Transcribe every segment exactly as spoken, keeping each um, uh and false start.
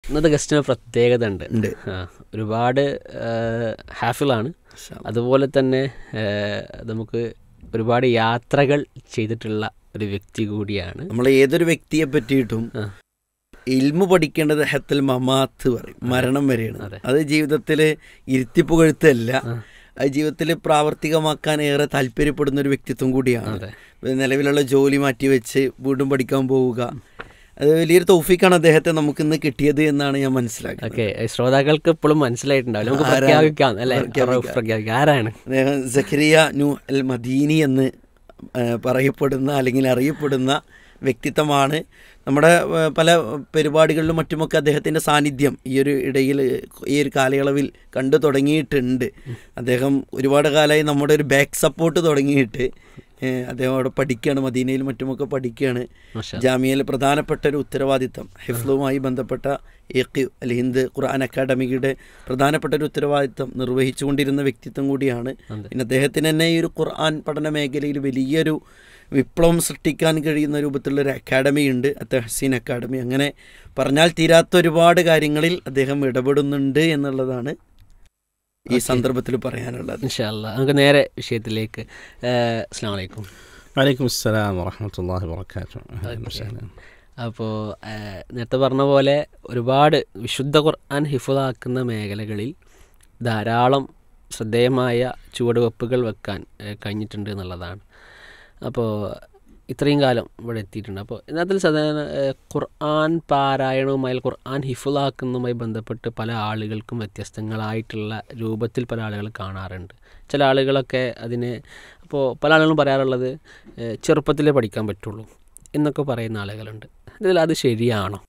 ഇന്നത്തെ ഗസ്റ്റിന് പ്രത്യേകത ഉണ്ട്. ഒരുപാട് ഹാഫിളാണ്, അതുപോലെ തന്നെ നമുക്ക് ഒരുപാട് യാത്രകൾ ചെയ്തിട്ടുള്ള ഒരു വ്യക്തി കൂടിയാണ്. നമ്മൾ ഏതൊരു വ്യക്തിയെ പറ്റിയിട്ടും ഇൽമു പഠിക്കേണ്ടത് ഹത്തൽ മമാത്ത് പറയും, മരണം വരെയാണ്. അത് ജീവിതത്തിൽ ഇരുത്തിപ്പുകഴുത്തല്ല, അത് ജീവിതത്തിൽ പ്രാവർത്തികമാക്കാൻ ഏറെ താല്പര്യപ്പെടുന്ന ഒരു വ്യക്തിത്വം കൂടിയാണ്. നിലവിലുള്ള ജോലി മാറ്റിവെച്ച് വീണ്ടും പഠിക്കാൻ പോവുക, അത് വലിയൊരു തൗഫീഖാണ് അദ്ദേഹത്തെ നമുക്ക് ഇന്ന് കിട്ടിയത് എന്നാണ് ഞാൻ മനസ്സിലാക്കുന്നത്. ഓക്കെ, ശ്രോതാക്കൾക്ക് ഇപ്പോഴും മനസ്സിലായിട്ടുണ്ടാവില്ല, നമുക്ക് പ്രഖ്യാപിക്കാം അല്ലേ? ആരാണ് അദ്ദേഹം? സക്കരിയ നൂ അൽ മദീനി എന്ന് പറയപ്പെടുന്ന അല്ലെങ്കിൽ അറിയപ്പെടുന്ന വ്യക്തിത്വമാണ്. നമ്മുടെ പല പരിപാടികളിലും മറ്റുമൊക്കെ അദ്ദേഹത്തിൻ്റെ സാന്നിധ്യം ഈ ഒരു ഇടയിൽ ഈ ഒരു കാലയളവിൽ കണ്ടു തുടങ്ങിയിട്ടുണ്ട്. അദ്ദേഹം ഒരുപാട് കാലമായി നമ്മുടെ ഒരു ബാക്ക് സപ്പോർട്ട് തുടങ്ങിയിട്ട് അദ്ദേഹം അവിടെ പഠിക്കുകയാണ്, മദീനയിൽ മറ്റുമൊക്കെ പഠിക്കുകയാണ്. ജാമിയയിൽ പ്രധാനപ്പെട്ട ഒരു ഉത്തരവാദിത്തം ഹിഫ്ലുമായി ബന്ധപ്പെട്ട ഇഖ് അൽ ഹിന്ദ് ഖുർആൻ അക്കാഡമിയുടെ പ്രധാനപ്പെട്ട ഒരു ഉത്തരവാദിത്തം നിർവഹിച്ചുകൊണ്ടിരുന്ന വ്യക്തിത്വം കൂടിയാണ്. പിന്നെ അദ്ദേഹത്തിന് തന്നെ ഈ ഒരു ഖുർആൻ പഠന മേഖലയിൽ വലിയൊരു വിപ്ലവം സൃഷ്ടിക്കാൻ കഴിയുന്ന രൂപത്തിലുള്ളൊരു അക്കാഡമി ഉണ്ട്, തഹ്സീൻ അക്കാഡമി. അങ്ങനെ പറഞ്ഞാൽ തീരാത്ത ഒരുപാട് കാര്യങ്ങളിൽ അദ്ദേഹം ഇടപെടുന്നുണ്ട് എന്നുള്ളതാണ് ഈ സന്ദർഭത്തിൽ പറയാനുള്ളത്. ഇൻഷാ അല്ലാഹ് നമുക്ക് നേരെ വിഷയത്തിലേക്ക്. അസ്സലാമു അലൈക്കും. വലൈക്കും അസ്സലാം വറഹ്മത്തുള്ളാഹി വബറകാതുഹു. അപ്പോൾ നേരത്തെ പറഞ്ഞ പോലെ ഒരുപാട് വിശുദ്ധ ഖുർആൻ ഹിഫ്ളാക്കുന്ന മേഖലകളിൽ ധാരാളം ശ്രദ്ധേയമായ ചുവടുവെപ്പുകൾ വെക്കാൻ കഴിഞ്ഞിട്ടുണ്ട് എന്നുള്ളതാണ്. അപ്പോൾ ഇത്രയും കാലം ഇവിടെ എത്തിയിട്ടുണ്ട്. അപ്പോൾ ഇതിനകത്തിൽ സാധാരണ ഖുർആൻ പാരായണവുമായി ഖുർആൻ ഹിഫ്ളാക്കുന്നതുമായി ബന്ധപ്പെട്ട് പല ആളുകൾക്കും വ്യത്യസ്തങ്ങളായിട്ടുള്ള രൂപത്തിൽ പല ആളുകൾ കാണാറുണ്ട്. ചില ആളുകളൊക്കെ അതിനെ, അപ്പോൾ പല ആളുകളും പറയാറുള്ളത് ചെറുപ്പത്തിലേ പഠിക്കാൻ പറ്റുള്ളൂ എന്നൊക്കെ പറയുന്ന ആളുകളുണ്ട്. ഇതിൽ അത് ശരിയാണോ?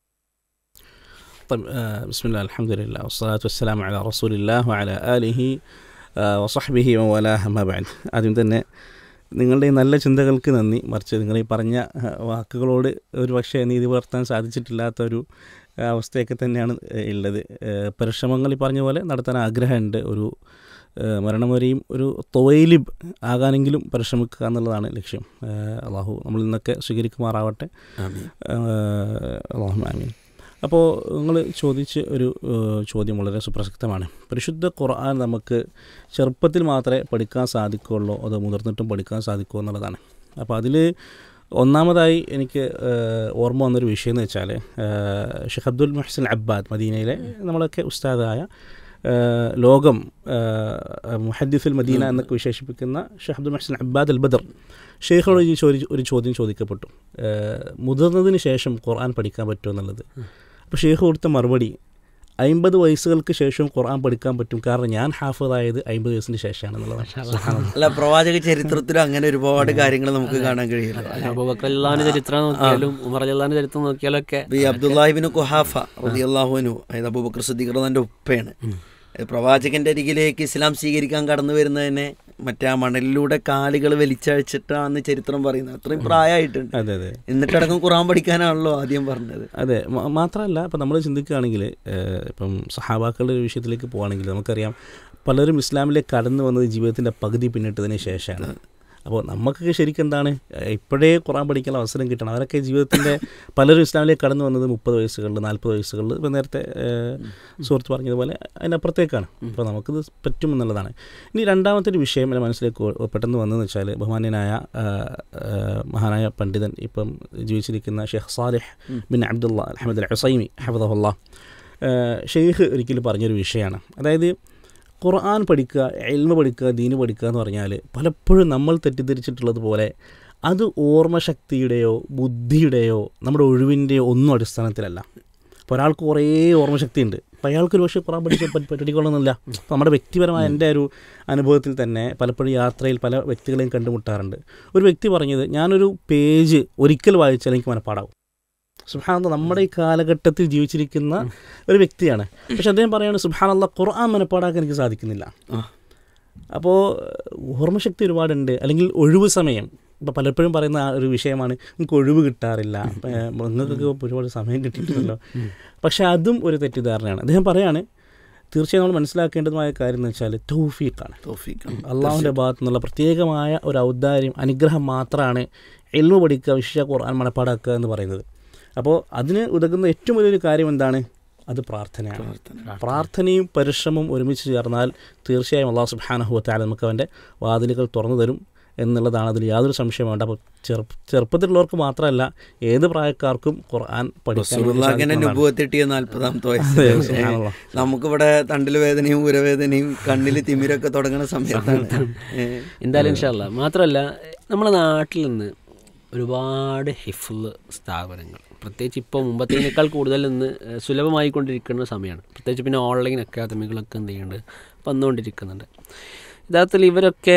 ബിസ്മില്ലാഹി അൽഹംദുലില്ലാഹി വസ്സലാത്തു വസ്സലാമു അലാ റസൂലില്ലാഹി വഅലാ ആലിഹി വസഹ്ബിഹി വവലാഹ അമ്മാ ബഅദ്. ആദ്യം തന്നെ നിങ്ങളുടെ ഈ നല്ല ചിന്തകൾക്ക് നന്ദി. മറിച്ച് നിങ്ങൾ ഈ പറഞ്ഞ വാക്കുകളോട് ഒരു പക്ഷേ നീതി പുലർത്താൻ സാധിച്ചിട്ടില്ലാത്തൊരു അവസ്ഥയൊക്കെ തന്നെയാണ് ഉള്ളത്. പരിശ്രമങ്ങൾ ഈ പറഞ്ഞ പോലെ നടത്താൻ ആഗ്രഹമുണ്ട്. ഒരു മരണം വരെയും ഒരു തൊവൈലിബ് ആകാനെങ്കിലും പരിശ്രമിക്കുക എന്നുള്ളതാണ് ലക്ഷ്യം. അള്ളാഹു നമ്മളിൽ നിന്നൊക്കെ സ്വീകരിക്കുമാറാവട്ടെ. അല്ലാഹുമ്മ ആമീൻ. അപ്പോൾ നിങ്ങൾ ചോദിച്ച ഒരു ചോദ്യം വളരെ സുപ്രസക്തമാണ്. പരിശുദ്ധ ഖുർആൻ നമുക്ക് ചെറുപ്പത്തിൽ മാത്രമേ പഠിക്കാൻ സാധിക്കുകയുള്ളൂ, അതോ മുതിർന്നിട്ടും പഠിക്കാൻ സാധിക്കുമോ എന്നുള്ളതാണ്. അപ്പോൾ അതിൽ ഒന്നാമതായി എനിക്ക് ഓർമ്മ വന്നൊരു വിഷയം എന്ന് വെച്ചാൽ ഷെയ്ഖ് അബ്ദുൽ മുഹ്സിൻ അബ്ബാദ്, മദീനയിലെ നമ്മളൊക്കെ ഉസ്താദായ, ലോകം മുഹദ്ദിസുൽ മദീന എന്നൊക്കെ വിശേഷിപ്പിക്കുന്ന ഷെയ്ഖ് അബ്ദുൽ മുഹ്സിൻ അബ്ബാദ് അൽ ബദർ, ഷെയ്ഖിനോട് ഈ ഒരു ചോദ്യം ചോദിക്കപ്പെട്ടു, മുതിർന്നതിന് ശേഷം ഖുർആൻ പഠിക്കാൻ പറ്റുമോ എന്നുള്ളത്. അപ്പോൾ ഷെയ്ഖ് കൊടുത്ത മറുപടി, അമ്പത് വയസ്സുകൾക്ക് ശേഷം ഖുർആൻ പഠിക്കാൻ പറ്റും, കാരണം ഞാൻ ഹാഫിളായത് അമ്പത് വയസ്സിന് ശേഷമാണെന്നുള്ളതാണ്. അല്ല, പ്രവാചക ചരിത്രത്തിലും അങ്ങനെ ഒരുപാട് കാര്യങ്ങൾ നമുക്ക് കാണാൻ കഴിയില്ല. അബൂബക്കർ ചരിത്രം നോക്കിയാലും ഉമർ റളിയല്ലാഹുവിന്റെ ചരിത്രം നോക്കിയാലൊക്കെ ഈ അബ്ദുല്ലാഹി ഇബ്നു ഖുഹാഫ റളിയല്ലാഹു അൻഹു, അതായത് അബൂബക്കർ സിദ്ദീഖ് റളിയല്ലാഹുവിന്റെ ഉപ്പയാണ്, പ്രവാചകന്റെ അരികിലേക്ക് ഇസ്ലാം സ്വീകരിക്കാൻ കടന്നു വരുന്നതിനെ മറ്റേ ആ മണലിലൂടെ കാലുകൾ വലിച്ചഴിച്ചിട്ടാണ് ചരിത്രം പറയുന്നത്. അത്രയും പ്രായമായിട്ടുണ്ട്. അതെ അതെ. എന്നിട്ടടക്കം ഖുർആൻ പഠിക്കാനാണല്ലോ ആദ്യം പറഞ്ഞത്. അതെ, മാത്രമല്ല ഇപ്പം നമ്മൾ ചിന്തിക്കുകയാണെങ്കിൽ ഇപ്പം സഹാബാക്കളുടെ ഒരു വിഷയത്തിലേക്ക് പോവുകയാണെങ്കിൽ നമുക്കറിയാം പലരും ഇസ്ലാമിലേക്ക് കടന്നു വന്നത് ജീവിതത്തിൻ്റെ പകുതി പിന്നിട്ടതിന് ശേഷമാണ്. അപ്പോൾ നമുക്കൊക്കെ ശരിക്കും എന്താണ് ഇപ്പോഴേ ഖുർആൻ പഠിക്കാനുള്ള അവസരം കിട്ടണം. അവരൊക്കെ ജീവിതത്തിൻ്റെ പലരും ഇസ്ലാമിലേക്ക് കടന്നു വന്നത് മുപ്പത് വയസ്സുകളിൽ നാൽപ്പത് വയസ്സുകളിൽ ഇപ്പോൾ നേരത്തെ സുഹൃത്ത് പറഞ്ഞതുപോലെ അതിനപ്പുറത്തേക്കാണ്. അപ്പോൾ നമുക്കിത് പറ്റുമെന്നുള്ളതാണ്. ഇനി രണ്ടാമത്തെ ഒരു വിഷയം എൻ്റെ മനസ്സിലേക്ക് പെട്ടെന്ന് വന്നതെന്ന് വെച്ചാൽ ബഹുമാന്യനായ മഹാനായ പണ്ഡിതൻ ഇപ്പം ജീവിച്ചിരിക്കുന്ന Sheikh Salih bin Abdullah Ahmad al Usaimi ഹഫിദഹുല്ലാ, ഷെയ്ഖ് ഒരിക്കലും പറഞ്ഞൊരു വിഷയമാണ്. അതായത് ഖുർആൻ പഠിക്കുക, ഇൽമ പഠിക്കുക, ദീന് പഠിക്കുക എന്ന് പറഞ്ഞാൽ പലപ്പോഴും നമ്മൾ തെറ്റിദ്ധരിച്ചിട്ടുള്ളത് പോലെ അത് ഓർമ്മശക്തിയുടെയോ ബുദ്ധിയുടെയോ നമ്മുടെ ഒഴിവിൻ്റെയോ ഒന്നും അടിസ്ഥാനത്തിലല്ല. അപ്പോൾ ഒരാൾക്ക് കുറേ ഓർമ്മശക്തി ഉണ്ട്, അപ്പോൾ അയാൾക്കൊരു പക്ഷേ ഖുർആൻ പഠിച്ച് പഠിക്കൊള്ളുന്നില്ല. അപ്പോൾ നമ്മുടെ വ്യക്തിപരമായ എൻ്റെ ഒരു അനുഭവത്തിൽ തന്നെ പലപ്പോഴും യാത്രയിൽ പല വ്യക്തികളെയും കണ്ടുമുട്ടാറുണ്ട്. ഒരു വ്യക്തി പറഞ്ഞത്, ഞാനൊരു പേജ് ഒരിക്കൽ വായിച്ചാൽ എനിക്ക് മനപ്പാടാവും. സുബ്ഹാനല്ലാഹ്, നമ്മുടെ ഈ കാലഘട്ടത്തിൽ ജീവിച്ചിരിക്കുന്ന ഒരു വ്യക്തിയാണ്. പക്ഷെ അദ്ദേഹം പറയുകയാണ്, സുബ്ഹാനല്ലാഹ്, ഖുർആൻ മനപ്പാടാക്കാൻ എനിക്ക് സാധിക്കുന്നില്ല. അപ്പോൾ ഓർമ്മശക്തി ഒരുപാടുണ്ട്. അല്ലെങ്കിൽ ഒഴിവ് സമയം, ഇപ്പോൾ പലപ്പോഴും പറയുന്ന ഒരു വിഷയമാണ്, നിങ്ങൾക്ക് ഒഴിവ് കിട്ടാറില്ല, നിങ്ങൾക്കൊക്കെ ഒരുപാട് സമയം കിട്ടിയിട്ടുണ്ടല്ലോ. പക്ഷെ അതും ഒരു തെറ്റിദ്ധാരണയാണ്. അദ്ദേഹം പറയാണ്, തീർച്ചയായും നമ്മൾ മനസ്സിലാക്കേണ്ടതുമായ കാര്യം എന്ന് വെച്ചാൽ തൗഫീഖാണ്. തൗഫീഖാണ് അള്ളാഹുവിൻ്റെ ഭാഗത്തു നിന്നുള്ള പ്രത്യേകമായ ഒരു ഔദാര്യം, അനുഗ്രഹം മാത്രമാണ് ഇൽമു പഠിക്കുക, വിശേഷ ഖുർആൻ മനപ്പാടാക്കുക എന്ന് പറയുന്നത്. അപ്പോൾ അതിന് ഉതകുന്ന ഏറ്റവും വലിയൊരു കാര്യം എന്താണ്? അത് പ്രാർത്ഥനയാണ്. പ്രാർത്ഥനയും പരിശ്രമവും ഒരുമിച്ച് ചേർന്നാൽ തീർച്ചയായും അള്ളാഹു സുബ്ഹാനഹു വ തആല നമുക്ക് അവൻ്റെ വാതിലുകൾ തുറന്നു തരും എന്നുള്ളതാണ്, അതിൽ യാതൊരു സംശയം വേണ്ട. അപ്പോൾ ചെറുപ്പ ചെറുപ്പത്തിലുള്ളവർക്ക് മാത്രമല്ല ഏത് പ്രായക്കാർക്കും ഖുർആൻ പഠിക്കാൻ നമുക്കിവിടെ തണ്ടിൽ വേദനയും ഉരവേദനയും കണ്ണിൽ തിമിരൊക്കെ തുടങ്ങുന്ന സമയത്താണ്. എന്തായാലും ഇൻഷാ അല്ലാഹ്. മാത്രമല്ല നമ്മുടെ നാട്ടിൽ നിന്ന് ഒരുപാട് ഹിഫ്ള് സ്ഥാപനങ്ങൾ, പ്രത്യേകിച്ച് ഇപ്പോൾ മുമ്പത്തേനേക്കാൾ കൂടുതൽ ഇന്ന് സുലഭമായിക്കൊണ്ടിരിക്കുന്ന സമയമാണ്. പ്രത്യേകിച്ച് പിന്നെ ഓൺലൈൻ അക്കാദമികളൊക്കെ എന്ത് ചെയ്യുന്നുണ്ട്, വന്നുകൊണ്ടിരിക്കുന്നുണ്ട്. യഥാർത്ഥത്തിൽ ഇവരൊക്കെ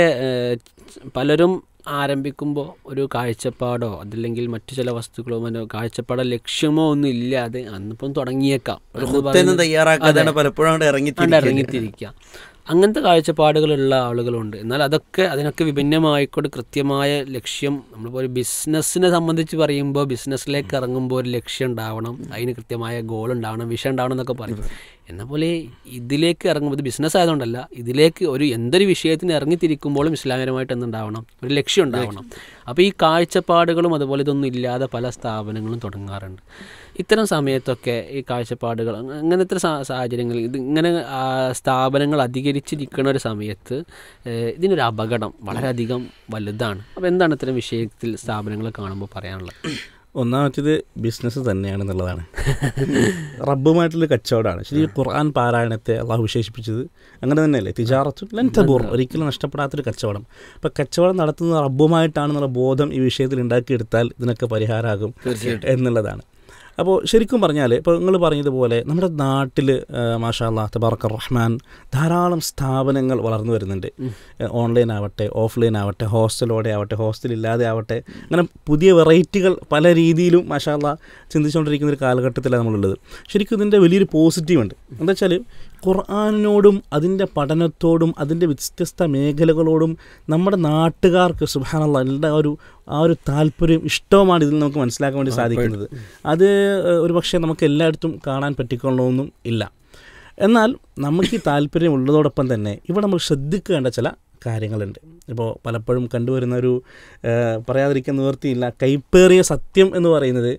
പലരും ആരംഭിക്കുമ്പോൾ ഒരു കാഴ്ചപ്പാടോ അതല്ലെങ്കിൽ മറ്റു ചില വസ്തുക്കളോ മറ്റോ കാഴ്ചപ്പാടോ ലക്ഷ്യമോ ഒന്നും ഇല്ലാതെ അന്നിപ്പം തുടങ്ങിയേക്കാം, തയ്യാറാക്കാതെ പലപ്പോഴും ഇറങ്ങിത്തിരിക്കുക. അങ്ങനത്തെ കാഴ്ചപ്പാടുകളുള്ള ആളുകളുണ്ട്. എന്നാൽ അതൊക്കെ അതിനൊക്കെ വിഭിന്നമായിക്കൊണ്ട് കൃത്യമായ ലക്ഷ്യം, നമ്മളിപ്പോൾ ഒരു ബിസിനസ്സിനെ സംബന്ധിച്ച് പറയുമ്പോൾ ബിസിനസ്സിലേക്ക് ഇറങ്ങുമ്പോൾ ഒരു ലക്ഷ്യം ഉണ്ടാവണം, അതിന് കൃത്യമായ ഗോൾ ഉണ്ടാവണം, വിഷയം ഉണ്ടാവണം എന്നൊക്കെ പറയും. എന്നാൽ പോലെ ഇതിലേക്ക് ഇറങ്ങുമ്പോൾ ഇത് ബിസിനസ് ആയതുകൊണ്ടല്ല, ഇതിലേക്ക് ഒരു എന്തൊരു വിഷയത്തിന് ഇറങ്ങിത്തിരിക്കുമ്പോഴും ഇസ്ലാമികമായിട്ട് എന്തുണ്ടാവണം, ഒരു ലക്ഷ്യം ഉണ്ടാവണം. അപ്പോൾ ഈ കാഴ്ചപ്പാടുകളും അതുപോലെ ഇതൊന്നും ഇല്ലാതെ പല സ്ഥാപനങ്ങളും തുടങ്ങാറുണ്ട്. ഇത്തരം സമയത്തൊക്കെ ഈ കാഴ്ചപ്പാടുകൾ അങ്ങനത്തെ സാഹചര്യങ്ങൾ ഇത് ഇങ്ങനെ സ്ഥാപനങ്ങൾ അധികരിച്ചിരിക്കുന്ന ഒരു സമയത്ത് ഇതിനൊരു അപകടം വളരെയധികം വലുതാണ്. അപ്പോൾ എന്താണ് ഇത്തരം വിഷയത്തിൽ സ്ഥാപനങ്ങൾ കാണുമ്പോൾ പറയാനുള്ളത്? ഒന്നാമത്തേത് ബിസിനസ് തന്നെയാണെന്നുള്ളതാണ്. റബ്ബുമായിട്ടുള്ള കച്ചവടമാണ്. ശരി, ഖുർആൻ പാരായണത്തെ അള്ളാഹു വിശേഷിപ്പിച്ചത് അങ്ങനെ തന്നെയല്ലേ, തിജാറത്തു ലൻ തബൂർ, ഒരിക്കലും നഷ്ടപ്പെടാത്തൊരു കച്ചവടം. അപ്പോൾ കച്ചവടം നടത്തുന്നത് റബ്ബുമായിട്ടാണെന്നുള്ള ബോധം ഈ വിഷയത്തിൽ ഉണ്ടാക്കിയെടുത്താൽ ഇതിനൊക്കെ പരിഹാരമാകും എന്നുള്ളതാണ്. അപ്പോൾ ശരിക്കും പറഞ്ഞാൽ ഇപ്പോൾ നിങ്ങൾ പറഞ്ഞതുപോലെ നമ്മുടെ നാട്ടിൽ മാഷാ അല്ലാഹ് തബാറക റഹ്മാൻ ധാരാളം സ്ഥാപനങ്ങൾ വളർന്നു വരുന്നുണ്ട്. ഓൺലൈൻ ആവട്ടെ, ഓഫ്ലൈൻ ആവട്ടെ, ഹോസ്റ്റലോടെ ആവട്ടെ, ഹോസ്റ്റലില്ലാതെ ആവട്ടെ, അങ്ങനെ പുതിയ വെറൈറ്റികൾ പല രീതിയിലും മാഷാ അല്ലാഹ് ചിന്തിച്ചുകൊണ്ടിരിക്കുന്ന ഒരു കാലഘട്ടത്തിലാണ് നമ്മളുള്ളത്. ശരിക്കും ഇതിൻ്റെ വലിയൊരു പോസിറ്റീവ് ഉണ്ട്. എന്താ വെച്ചാൽ ഖുർആനിനോടും അതിൻ്റെ പഠനത്തോടും അതിൻ്റെ വ്യത്യസ്ത മേഖലകളോടും നമ്മുടെ നാട്ടുകാർക്ക് സുബ്ഹാനല്ലാഹ് എല്ലാ ഒരു ആ ഒരു താല്പര്യം ഇഷ്ടവുമാണ് ഇതിൽ നമുക്ക് മനസ്സിലാക്കാൻ വേണ്ടി സാധിക്കുന്നത്. അത് ഒരു പക്ഷേ നമുക്ക് എല്ലായിടത്തും കാണാൻ പറ്റിക്കൊള്ളണമെന്നും ഇല്ല. എന്നാൽ നമുക്ക് ഈ താല്പര്യം ഉള്ളതോടൊപ്പം തന്നെ ഇവിടെ നമ്മൾ ശ്രദ്ധിക്കേണ്ട ചില കാര്യങ്ങളുണ്ട്. ഇപ്പോൾ പലപ്പോഴും കണ്ടുവരുന്ന ഒരു പറയാതിരിക്കാൻ നിവൃത്തിയില്ല കൈപ്പേറിയ സത്യം എന്ന് പറയുന്നത്,